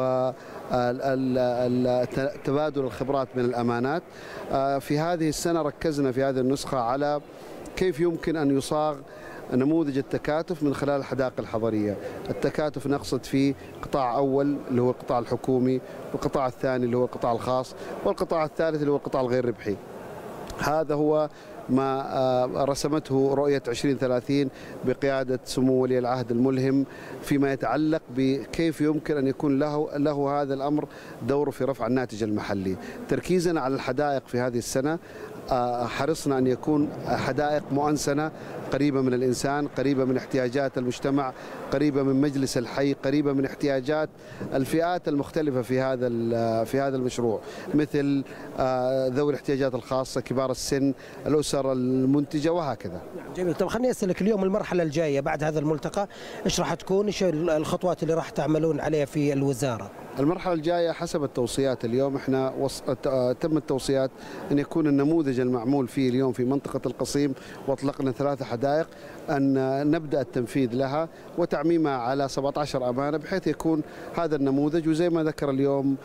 وتبادل الخبرات من الأمانات. في هذه السنة ركزنا في هذه النسخة على كيف يمكن أن يصاغ نموذج التكاتف من خلال الحدائق الحضرية. التكاتف نقصد فيه قطاع أول اللي هو القطاع الحكومي، والقطاع الثاني اللي هو القطاع الخاص، والقطاع الثالث اللي هو القطاع الغير ربحي. هذا هو ما رسمته رؤية عشرين ثلاثين بقيادة سمو ولي العهد الملهم فيما يتعلق بكيف يمكن أن يكون له له هذا الأمر دور في رفع الناتج المحلي. تركيزنا على الحدائق في هذه السنة حرصنا أن يكون حدائق مؤنسنة قريبة من الإنسان، قريبة من احتياجات المجتمع، قريبة من مجلس الحي، قريبة من احتياجات الفئات المختلفة في هذا في هذا المشروع، مثل ذوي الاحتياجات الخاصة، كبار السن، الأسر المنتجة وهكذا. جميل. طب خليني أسألك اليوم المرحلة الجاية بعد هذا الملتقى إيش راح تكون؟ إيش الخطوات اللي راح تعملون عليها في الوزارة؟ المرحلة الجاية حسب التوصيات. اليوم احنا وص... تم التوصيات أن يكون النموذج المعمول فيه اليوم في منطقة القصيم، واطلقنا ثلاثة حدائق، أن نبدأ التنفيذ لها وتعميمها على سبعة عشر أمانة بحيث يكون هذا النموذج. وزي ما ذكر اليوم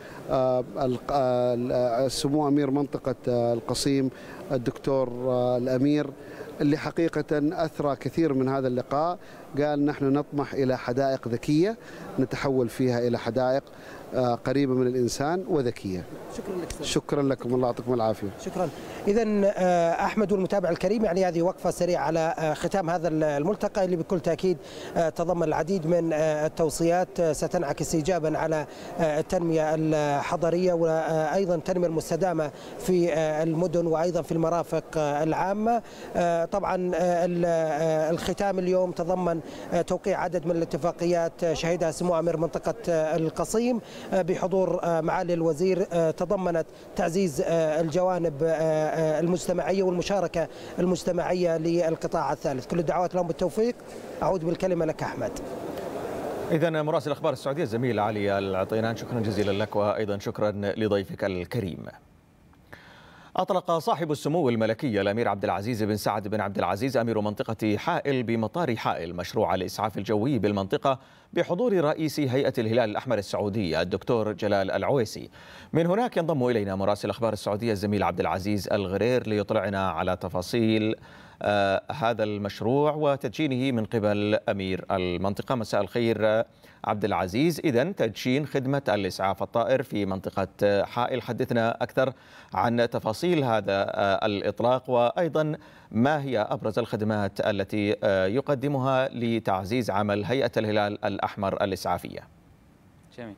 سمو أمير منطقة القصيم الدكتور الأمير اللي حقيقة أثرى كثير من هذا اللقاء قال نحن نطمح إلى حدائق ذكية نتحول فيها إلى حدائق قريبة من الإنسان وذكية. شكرا لك. شكرا لكم، الله يعطيكم العافية. شكرا. إذا أحمد والمتابع الكريم، يعني هذه وقفة سريعة على ختام هذا الملتقى اللي بكل تأكيد تضمن العديد من التوصيات ستنعكس إيجابا على التنمية الحضرية وأيضا التنمية المستدامة في المدن وأيضا في المرافق العامة. طبعا الختام اليوم تضمن توقيع عدد من الاتفاقيات شهدها سمو أمير منطقة القصيم بحضور معالي الوزير، تضمنت تعزيز الجوانب المجتمعية والمشاركة المجتمعية للقطاع الثالث. كل الدعوات لهم بالتوفيق. أعود بالكلمة لك أحمد. إذن مراسل أخبار السعودية الزميل علي العطينان، شكرا جزيلا لك، وأيضا شكرا لضيفك الكريم. أطلق صاحب السمو الملكي الأمير عبد العزيز بن سعد بن عبد العزيز أمير منطقة حائل بمطار حائل مشروع الإسعاف الجوي بالمنطقة بحضور رئيس هيئة الهلال الأحمر السعودي الدكتور جلال العويسي. من هناك ينضم إلينا مراسل أخبار السعودية الزميل عبد العزيز الغرير ليطلعنا على تفاصيل آه هذا المشروع وتدشينه من قبل أمير المنطقة. مساء الخير عبد العزيز. إذن تدشين خدمة الإسعاف الطائر في منطقة حائل، حدثنا أكثر عن تفاصيل هذا الإطلاق، وأيضا ما هي أبرز الخدمات التي يقدمها لتعزيز عمل هيئة الهلال الأحمر الإسعافية. جميل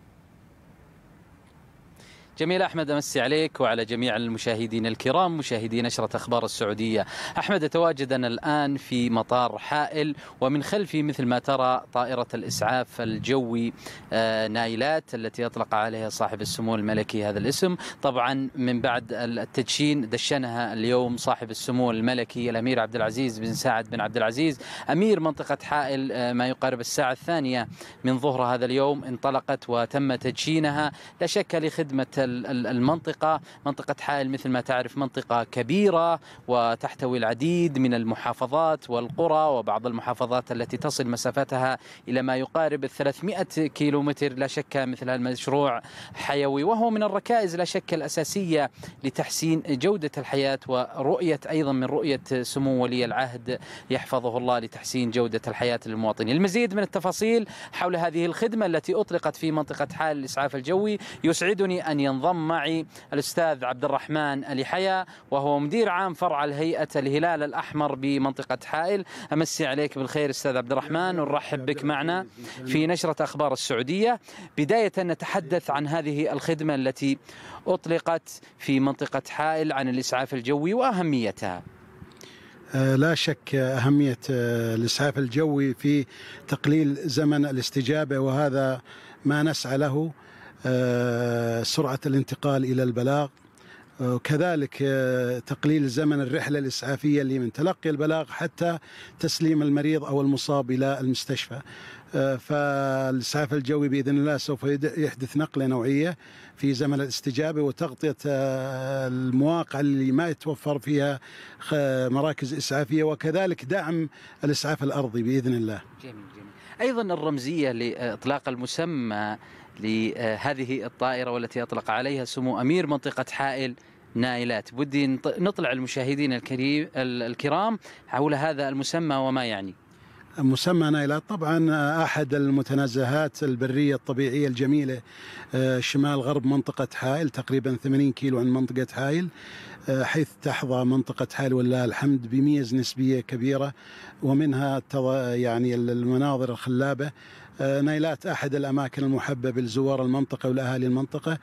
جميل أحمد، أمسي عليك وعلى جميع المشاهدين الكرام مشاهدي نشرة أخبار السعودية. أحمد، أتواجد أنا الآن في مطار حائل، ومن خلفي مثل ما ترى طائرة الإسعاف الجوي نايلات التي أطلق عليها صاحب السمو الملكي هذا الاسم. طبعا من بعد التدشين دشنها اليوم صاحب السمو الملكي الأمير عبد العزيز بن سعد بن عبد العزيز أمير منطقة حائل، ما يقارب الساعة الثانية من ظهر هذا اليوم انطلقت وتم تدشينها، لا شك لخدمة المنطقة. منطقة حائل مثل ما تعرف منطقة كبيرة وتحتوي العديد من المحافظات والقرى، وبعض المحافظات التي تصل مسافتها إلى ما يقارب ثلاثمئة كيلومتر. لا شك مثل المشروع حيوي، وهو من الركائز لا شك الأساسية لتحسين جودة الحياة ورؤية أيضا من رؤية سمو ولي العهد يحفظه الله لتحسين جودة الحياة للمواطنين. المزيد من التفاصيل حول هذه الخدمة التي أطلقت في منطقة حائل الإسعاف الجوي يسعدني أن ينضم انضم معي الأستاذ عبد الرحمن الحيا، وهو مدير عام فرع الهيئة الهلال الأحمر بمنطقة حائل. أمسي عليك بالخير أستاذ عبد الرحمن، ونرحب بك معنا في نشرة أخبار السعودية. بداية نتحدث عن هذه الخدمة التي أطلقت في منطقة حائل عن الإسعاف الجوي وأهميتها. لا شك أهمية الإسعاف الجوي في تقليل زمن الاستجابة، وهذا ما نسعى له، سرعة الانتقال إلى البلاغ، وكذلك تقليل زمن الرحلة الإسعافية اللي من تلقي البلاغ حتى تسليم المريض أو المصاب إلى المستشفى. فالإسعاف الجوي بإذن الله سوف يحدث نقلة نوعية في زمن الاستجابة وتغطية المواقع اللي ما يتوفر فيها مراكز إسعافية، وكذلك دعم الإسعاف الأرضي بإذن الله. جميل جميل. أيضا الرمزية لإطلاق المسمى لهذه الطائرة والتي أطلق عليها سمو أمير منطقة حائل نايلات، بدي نطلع المشاهدين الكريم الكرام حول هذا المسمى وما يعني. مسمى نايلات طبعا أحد المتنزهات البرية الطبيعية الجميلة شمال غرب منطقة حائل، تقريبا ثمانين كيلو عن منطقة حائل، حيث تحظى منطقة حائل ولله الحمد بميز نسبية كبيرة، ومنها يعني المناظر الخلابة. نايلات أحد الأماكن المحببة لزوار المنطقة والأهالي المنطقة.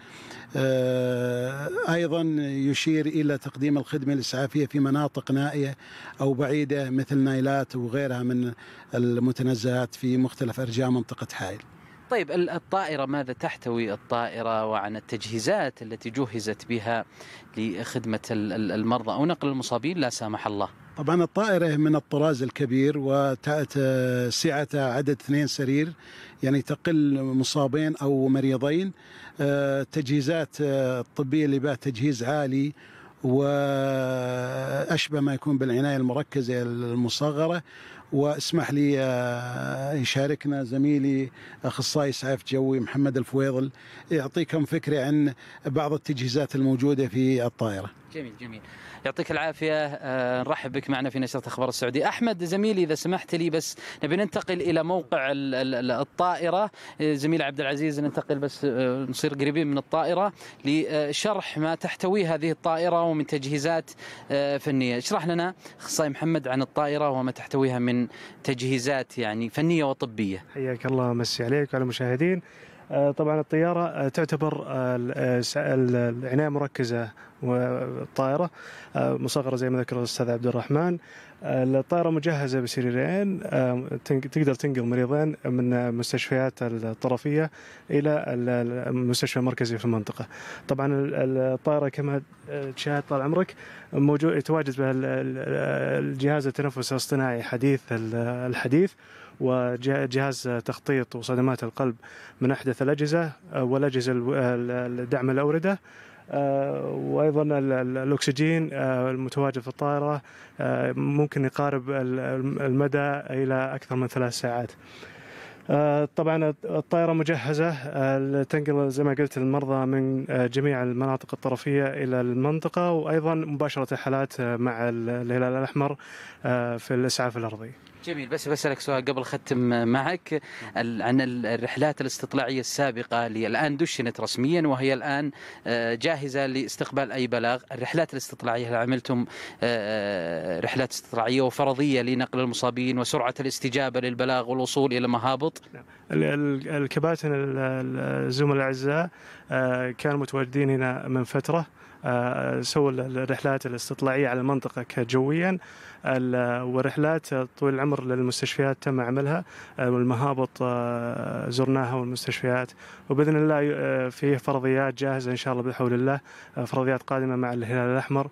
أيضا يشير إلى تقديم الخدمة الإسعافية في مناطق نائية أو بعيدة مثل نايلات وغيرها من المتنزهات في مختلف أرجاء منطقة حائل. طيب الطائرة ماذا تحتوي الطائرة، وعن التجهيزات التي جهزت بها لخدمة المرضى أو نقل المصابين لا سامح الله؟ طبعا الطائرة من الطراز الكبير وسعتها عدد اثنين سرير، يعني تقل مصابين أو مريضين. التجهيزات الطبية اللي بها تجهيز عالي وأشبه ما يكون بالعناية المركزة المصغرة، واسمح لي يشاركنا زميلي أخصائي إسعاف جوي محمد الفويضل يعطيكم فكرة عن بعض التجهيزات الموجودة في الطائرة. جميل جميل، يعطيك العافية. آه نرحب بك معنا في نشرة أخبار السعودية. أحمد زميلي، إذا سمحت لي بس نبي ننتقل إلى موقع الطائرة. زميل عبد العزيز، ننتقل بس آه نصير قريبين من الطائرة لشرح ما تحتويه هذه الطائرة ومن تجهيزات آه فنية. اشرح لنا أخصائي محمد عن الطائرة وما تحتويها من تجهيزات يعني فنية وطبية. حياك الله، مسي عليك وعلى المشاهدين. طبعا الطيارة تعتبر العناية مركزة والطائرة مصغرة زي ما ذكر الأستاذ عبد الرحمن. الطائرة مجهزة بسريرين تقدر تنقل مريضين من مستشفيات الطرفية إلى المستشفى المركزي في المنطقة. طبعا الطائرة كما تشاهد طال عمرك موجود يتواجد بها الجهاز التنفس الاصطناعي حديث الحديث، وجهاز تخطيط وصدمات القلب من أحدث الأجهزة والأجهزة دعم الأوردة، وأيضا الأكسجين المتواجد في الطائرة ممكن يقارب المدى إلى أكثر من ثلاث ساعات. طبعا الطائرة مجهزة تنقل زي ما قلت المرضى من جميع المناطق الطرفية إلى المنطقة، وأيضا مباشرة حالات مع الهلال الأحمر في الإسعاف الأرضي. جميل، بس بسألك سؤال قبل ختم معك عن الرحلات الاستطلاعية السابقة اللي الآن دشنت رسميا وهي الآن جاهزة لاستقبال أي بلاغ. الرحلات الاستطلاعية، هل عملتم رحلات استطلاعية وفرضية لنقل المصابين وسرعة الاستجابة للبلاغ والوصول إلى مهابط؟ الكباتن الزملاء الأعزاء كانوا متواجدين هنا من فترة، سووا الرحلات الاستطلاعية على المنطقة كجويا، ورحلات طويل العمر للمستشفيات تم عملها، والمهابط زرناها والمستشفيات، وبإذن الله في فرضيات جاهزة إن شاء الله بحول الله، فرضيات قادمة مع الهلال الأحمر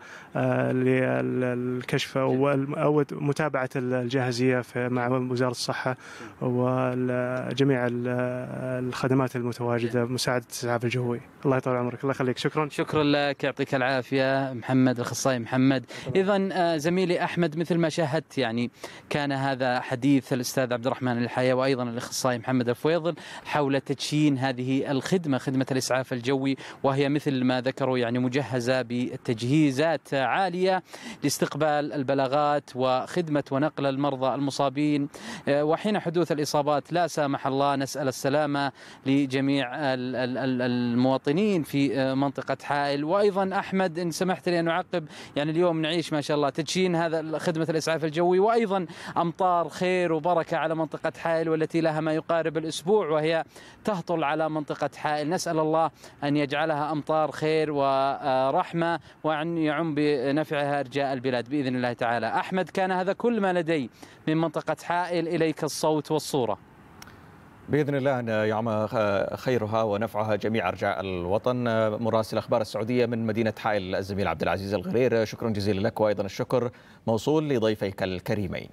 للكشف أو متابعة الجاهزية مع وزارة الصحة وجميع الخدمات المتواجدة بمساعدة الإسعاف الجوي. الله يطول عمرك، الله يخليك. شكرا. شكرا لك، يعطيك العافية محمد، الأخصائي محمد. إذن زميلي أحمد، مثل ما شاهدت يعني كان هذا حديث الأستاذ عبد الرحمن الحياة وأيضا الأخصائي محمد الفويضل حول تدشين هذه الخدمة، خدمة الإسعاف الجوي، وهي مثل ما ذكروا يعني مجهزة بالتجهيزات عالية لاستقبال البلاغات وخدمة ونقل المرضى المصابين، وحين حدوث الإصابات لا سامح الله نسأل السلامة لجميع المواطنين في منطقة حائل. وأيضا أحمد إن سمحت لي أن أعقب، يعني اليوم نعيش ما شاء الله تدشين هذا خدمة الإسعاف الجوي وأيضا أمطار خير وبركة على منطقة حائل، والتي لها ما يقارب الأسبوع وهي تهطل على منطقة حائل. نسأل الله أن يجعلها أمطار خير ورحمة وأن يعم بنفعها أرجاء البلاد بإذن الله تعالى. أحمد، كان هذا كل ما لدي من منطقة حائل، إليك الصوت والصورة. بإذن الله أن يعم خيرها ونفعها جميع أرجاء الوطن. مراسل أخبار السعودية من مدينة حائل الزميل عبد العزيز الغرير، شكرا جزيلا لك، وأيضا الشكر موصول لضيفيك الكريمين.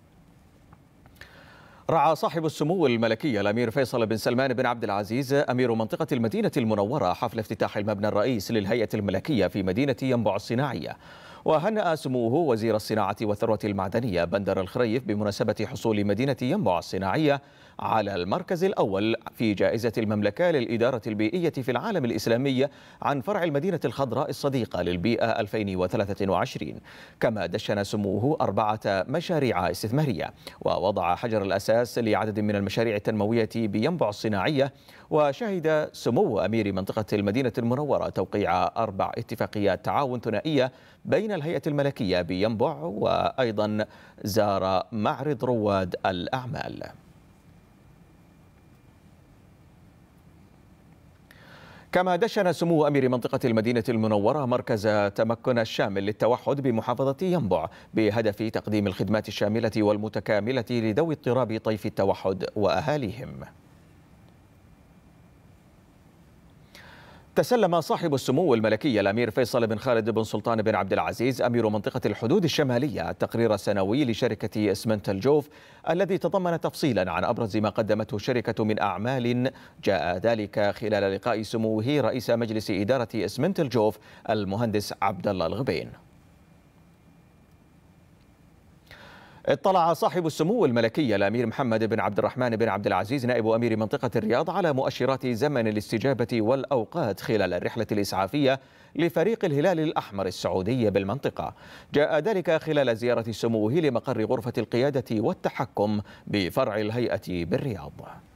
رعى صاحب السمو الملكي الأمير فيصل بن سلمان بن عبد العزيز أمير منطقة المدينة المنورة حفل افتتاح المبنى الرئيس للهيئة الملكية في مدينة ينبع الصناعية، وهنأ سموه وزير الصناعة والثروة المعدنية بندر الخريف بمناسبة حصول مدينة ينبع الصناعية على المركز الأول في جائزة المملكة للإدارة البيئية في العالم الإسلامي عن فرع المدينة الخضراء الصديقة للبيئة ألفين وثلاثة وعشرين. كما دشن سموه أربعة مشاريع استثمارية ووضع حجر الأساس لعدد من المشاريع التنموية بينبع الصناعية. وشهد سمو أمير منطقة المدينة المنورة توقيع أربع اتفاقيات تعاون ثنائية بين الهيئة الملكية بينبع، وأيضا زار معرض رواد الأعمال. كما دشن سمو أمير منطقة المدينة المنورة مركز تمكن الشامل للتوحد بمحافظة ينبع بهدف تقديم الخدمات الشاملة والمتكاملة لذوي اضطراب طيف التوحد وأهاليهم. تسلم صاحب السمو الملكي الأمير فيصل بن خالد بن سلطان بن عبد العزيز أمير منطقة الحدود الشمالية التقرير السنوي لشركة إسمنت الجوف، الذي تضمن تفصيلا عن أبرز ما قدمته الشركة من أعمال. جاء ذلك خلال لقاء سموه رئيس مجلس إدارة إسمنت الجوف المهندس عبد الله الغبين. اطلع صاحب السمو الملكي الأمير محمد بن عبد الرحمن بن عبد العزيز نائب أمير منطقة الرياض على مؤشرات زمن الاستجابة والأوقات خلال الرحلة الإسعافية لفريق الهلال الأحمر السعودي بالمنطقة. جاء ذلك خلال زيارة سموه لمقر غرفة القيادة والتحكم بفرع الهيئة بالرياض.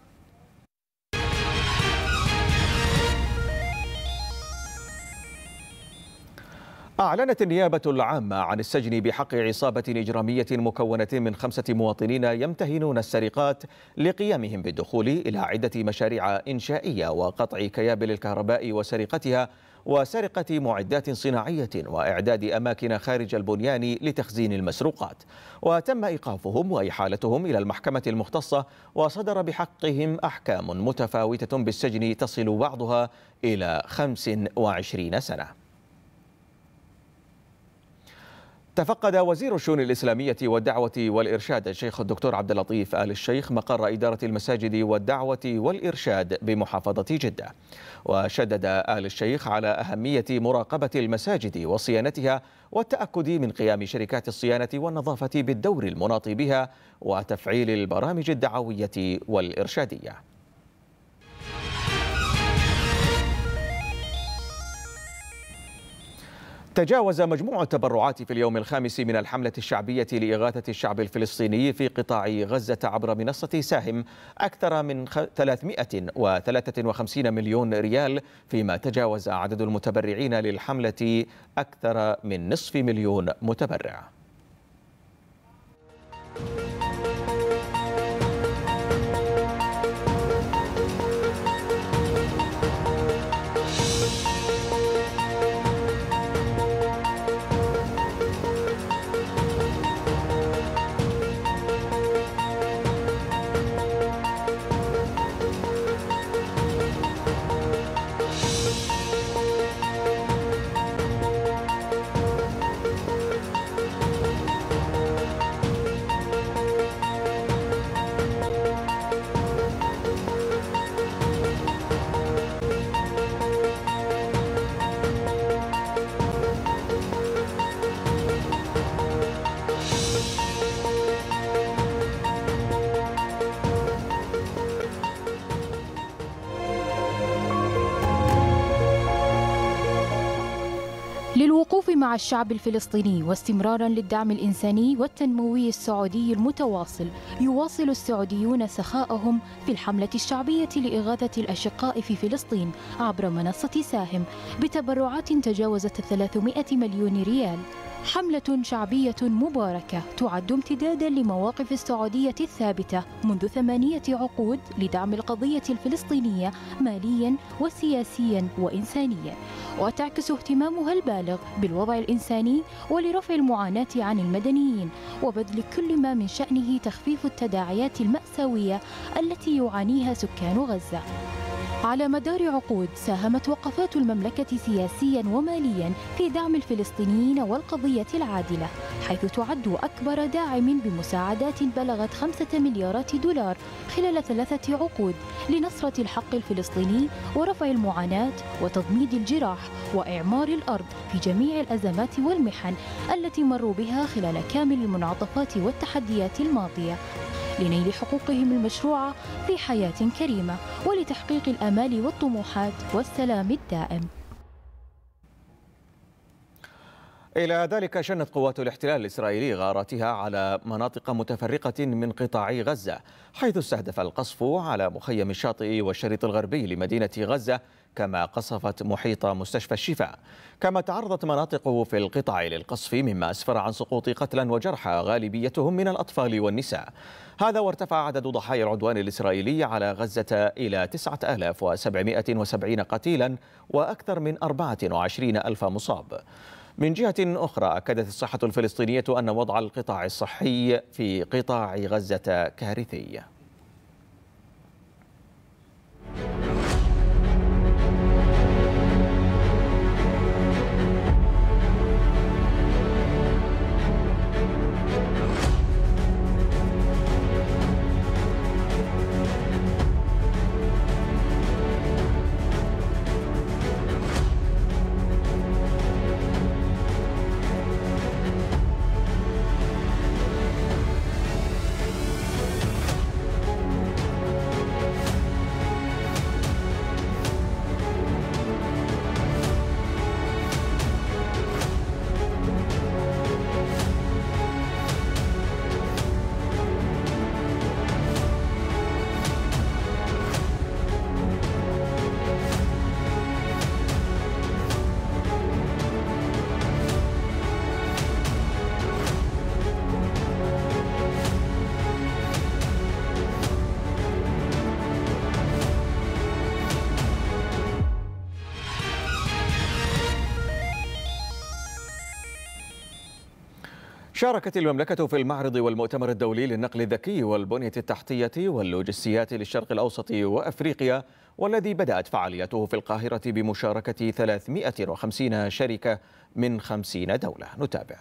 أعلنت النيابة العامة عن السجن بحق عصابة إجرامية مكونة من خمسة مواطنين يمتهنون السرقات لقيامهم بالدخول إلى عدة مشاريع إنشائية وقطع كيابل الكهرباء وسرقتها وسرقة معدات صناعية وإعداد أماكن خارج البنيان لتخزين المسروقات. وتم إيقافهم وإحالتهم إلى المحكمة المختصة، وصدر بحقهم أحكام متفاوتة بالسجن تصل بعضها إلى خمس وعشرين سنة. تفقد وزير الشؤون الإسلامية والدعوة والإرشاد الشيخ الدكتور عبد اللطيف آل الشيخ مقر إدارة المساجد والدعوة والإرشاد بمحافظة جدة، وشدد آل الشيخ على أهمية مراقبة المساجد وصيانتها والتأكد من قيام شركات الصيانة والنظافة بالدور المناط بها وتفعيل البرامج الدعوية والإرشادية. تجاوز مجموع التبرعات في اليوم الخامس من الحملة الشعبية لإغاثة الشعب الفلسطيني في قطاع غزة عبر منصة ساهم أكثر من ثلاثمائة وثلاثة وخمسين مليون ريال، فيما تجاوز عدد المتبرعين للحملة أكثر من نصف مليون متبرع. للوقوف مع الشعب الفلسطيني واستمرارا للدعم الإنساني والتنموي السعودي المتواصل، يواصل السعوديون سخاءهم في الحملة الشعبية لإغاثة الأشقاء في فلسطين عبر منصة ساهم بتبرعات تجاوزت ثلاثمائة مليون ريال. حملة شعبية مباركة تعد امتدادا لمواقف السعودية الثابتة منذ ثمانية عقود لدعم القضية الفلسطينية ماليا وسياسيا وإنسانيا، وتعكس اهتمامها البالغ بالوضع الإنساني ولرفع المعاناة عن المدنيين وبذل كل ما من شأنه تخفيف التداعيات المأساوية التي يعانيها سكان غزة. على مدار عقود ساهمت وقفات المملكة سياسيا وماليا في دعم الفلسطينيين والقضية العادلة، حيث تعد أكبر داعم بمساعدات بلغت خمسة مليارات دولار خلال ثلاثة عقود لنصرة الحق الفلسطيني ورفع المعاناة وتضميد الجراح وإعمار الأرض في جميع الأزمات والمحن التي مروا بها خلال كامل المنعطفات والتحديات الماضية، لنيل حقوقهم المشروعة في حياة كريمة ولتحقيق الآمال والطموحات والسلام الدائم. إلى ذلك شنت قوات الاحتلال الإسرائيلي غاراتها على مناطق متفرقة من قطاع غزة، حيث استهدف القصف على مخيم الشاطئ والشريط الغربي لمدينة غزة، كما قصفت محيط مستشفى الشفاء. كما تعرضت مناطق في القطاع للقصف، مما أسفر عن سقوط قتلى وجرحى غالبيتهم من الأطفال والنساء. هذا وارتفع عدد ضحايا العدوان الإسرائيلي على غزة إلى تسعة آلاف وسبعمائة وسبعين قتيلا وأكثر من أربعة وعشرين ألف مصاب. من جهة أخرى، أكدت الصحة الفلسطينية أن وضع القطاع الصحي في قطاع غزة كارثي. شاركت المملكة في المعرض والمؤتمر الدولي للنقل الذكي والبنية التحتية واللوجستيات للشرق الأوسط وأفريقيا، والذي بدأت فعالياته في القاهرة بمشاركة ثلاثمئة وخمسين شركة من خمسين دولة. نتابع.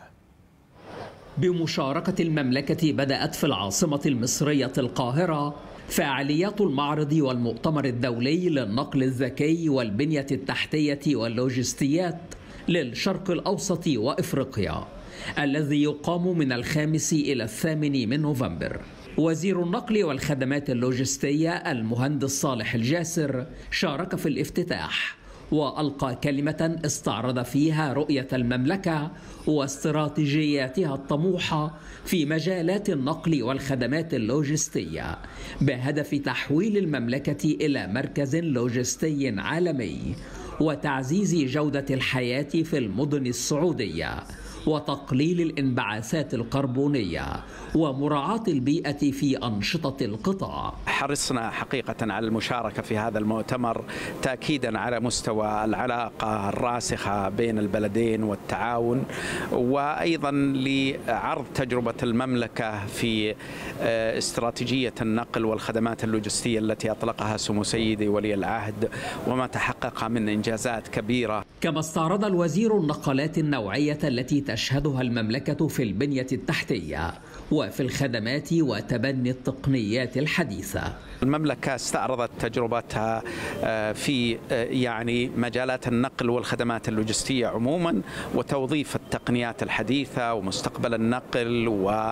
بمشاركة المملكة بدأت في العاصمة المصرية القاهرة فعاليات المعرض والمؤتمر الدولي للنقل الذكي والبنية التحتية واللوجستيات للشرق الأوسط وإفريقيا، الذي يقام من الخامس إلى الثامن من نوفمبر. وزير النقل والخدمات اللوجستية المهندس صالح الجاسر شارك في الافتتاح وألقى كلمة استعرض فيها رؤية المملكة واستراتيجياتها الطموحة في مجالات النقل والخدمات اللوجستية بهدف تحويل المملكة إلى مركز لوجستي عالمي وتعزيز جودة الحياة في المدن السعودية وتقليل الانبعاثات الكربونية ومراعاة البيئة في أنشطة القطاع. حرصنا حقيقة على المشاركة في هذا المؤتمر تأكيدا على مستوى العلاقة الراسخة بين البلدين والتعاون، وأيضا لعرض تجربة المملكة في استراتيجية النقل والخدمات اللوجستية التي أطلقها سمو سيدي ولي العهد وما تحقق من إنجازات كبيرة. كما استعرض الوزير النقلات النوعية التي تشهدها المملكة في البنية التحتية وفي الخدمات وتبني التقنيات الحديثة. المملكة استعرضت تجربتها في يعني مجالات النقل والخدمات اللوجستية عموما وتوظيف التقنيات الحديثة ومستقبل النقل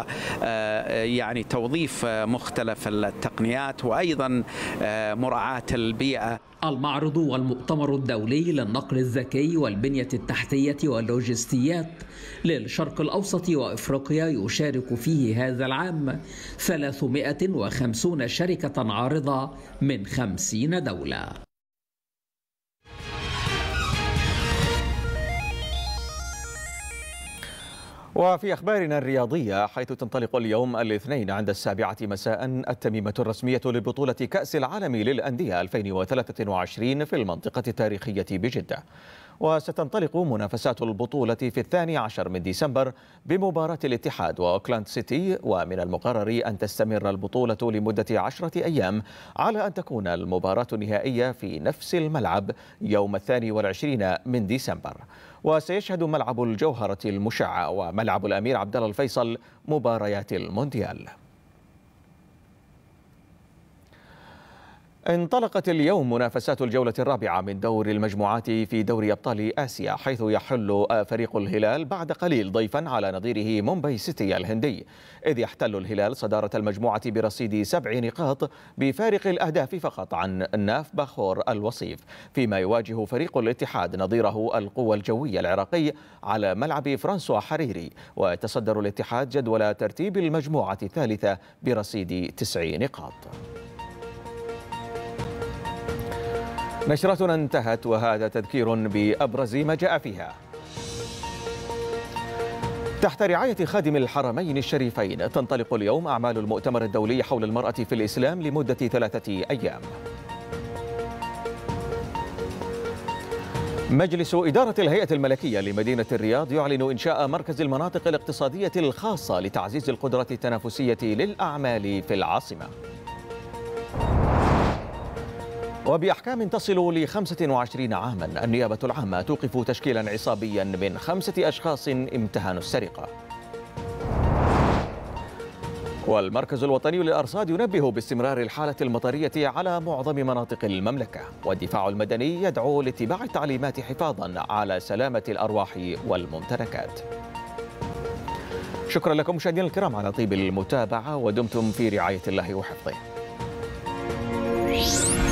ويعني توظيف مختلف التقنيات وأيضا مراعاة البيئة. المعرض والمؤتمر الدولي للنقل الذكي والبنية التحتية واللوجستيات للشرق الأوسط وإفريقيا يشارك فيه هذا العام ثلاثمئة وخمسين شركة عارضة من خمسين دولة. وفي أخبارنا الرياضية، حيث تنطلق اليوم الاثنين عند السابعة مساء التميمة الرسمية لبطولة كأس العالم للأندية ألفين وثلاثة وعشرين في المنطقة التاريخية بجدة، وستنطلق منافسات البطولة في الثاني عشر من ديسمبر بمباراة الاتحاد وأوكلاند سيتي، ومن المقرر أن تستمر البطولة لمدة عشرة أيام على أن تكون المباراة النهائية في نفس الملعب يوم الثاني والعشرين من ديسمبر. وسيشهد ملعب الجوهرة المشع وملعب الأمير عبد الله الفيصل مباريات المونديال. انطلقت اليوم منافسات الجولة الرابعة من دور المجموعات في دوري أبطال آسيا، حيث يحل فريق الهلال بعد قليل ضيفا على نظيره مومباي سيتي الهندي، إذ يحتل الهلال صدارة المجموعة برصيد سبع نقاط بفارق الأهداف فقط عن ناف باخور الوصيف، فيما يواجه فريق الاتحاد نظيره القوى الجوية العراقي على ملعب فرانسوا حريري، ويتصدر الاتحاد جدول ترتيب المجموعة الثالثة برصيد تسع نقاط. نشرتنا انتهت، وهذا تذكير بأبرز ما جاء فيها. تحت رعاية خادم الحرمين الشريفين تنطلق اليوم أعمال المؤتمر الدولي حول المرأة في الإسلام لمدة ثلاثة أيام. مجلس إدارة الهيئة الملكية لمدينة الرياض يعلن إنشاء مركز المناطق الاقتصادية الخاصة لتعزيز القدرة التنافسية للأعمال في العاصمة. وبأحكام تصل ل خمسة وعشرين عاما، النيابة العامة توقف تشكيلا عصابيا من خمسة أشخاص امتهنوا السرقة. والمركز الوطني للأرصاد ينبه باستمرار الحالة المطرية على معظم مناطق المملكة، والدفاع المدني يدعو لاتباع التعليمات حفاظا على سلامة الأرواح والممتلكات. شكرا لكم مشاهدينا الكرام على طيب المتابعة، ودمتم في رعاية الله وحفظه.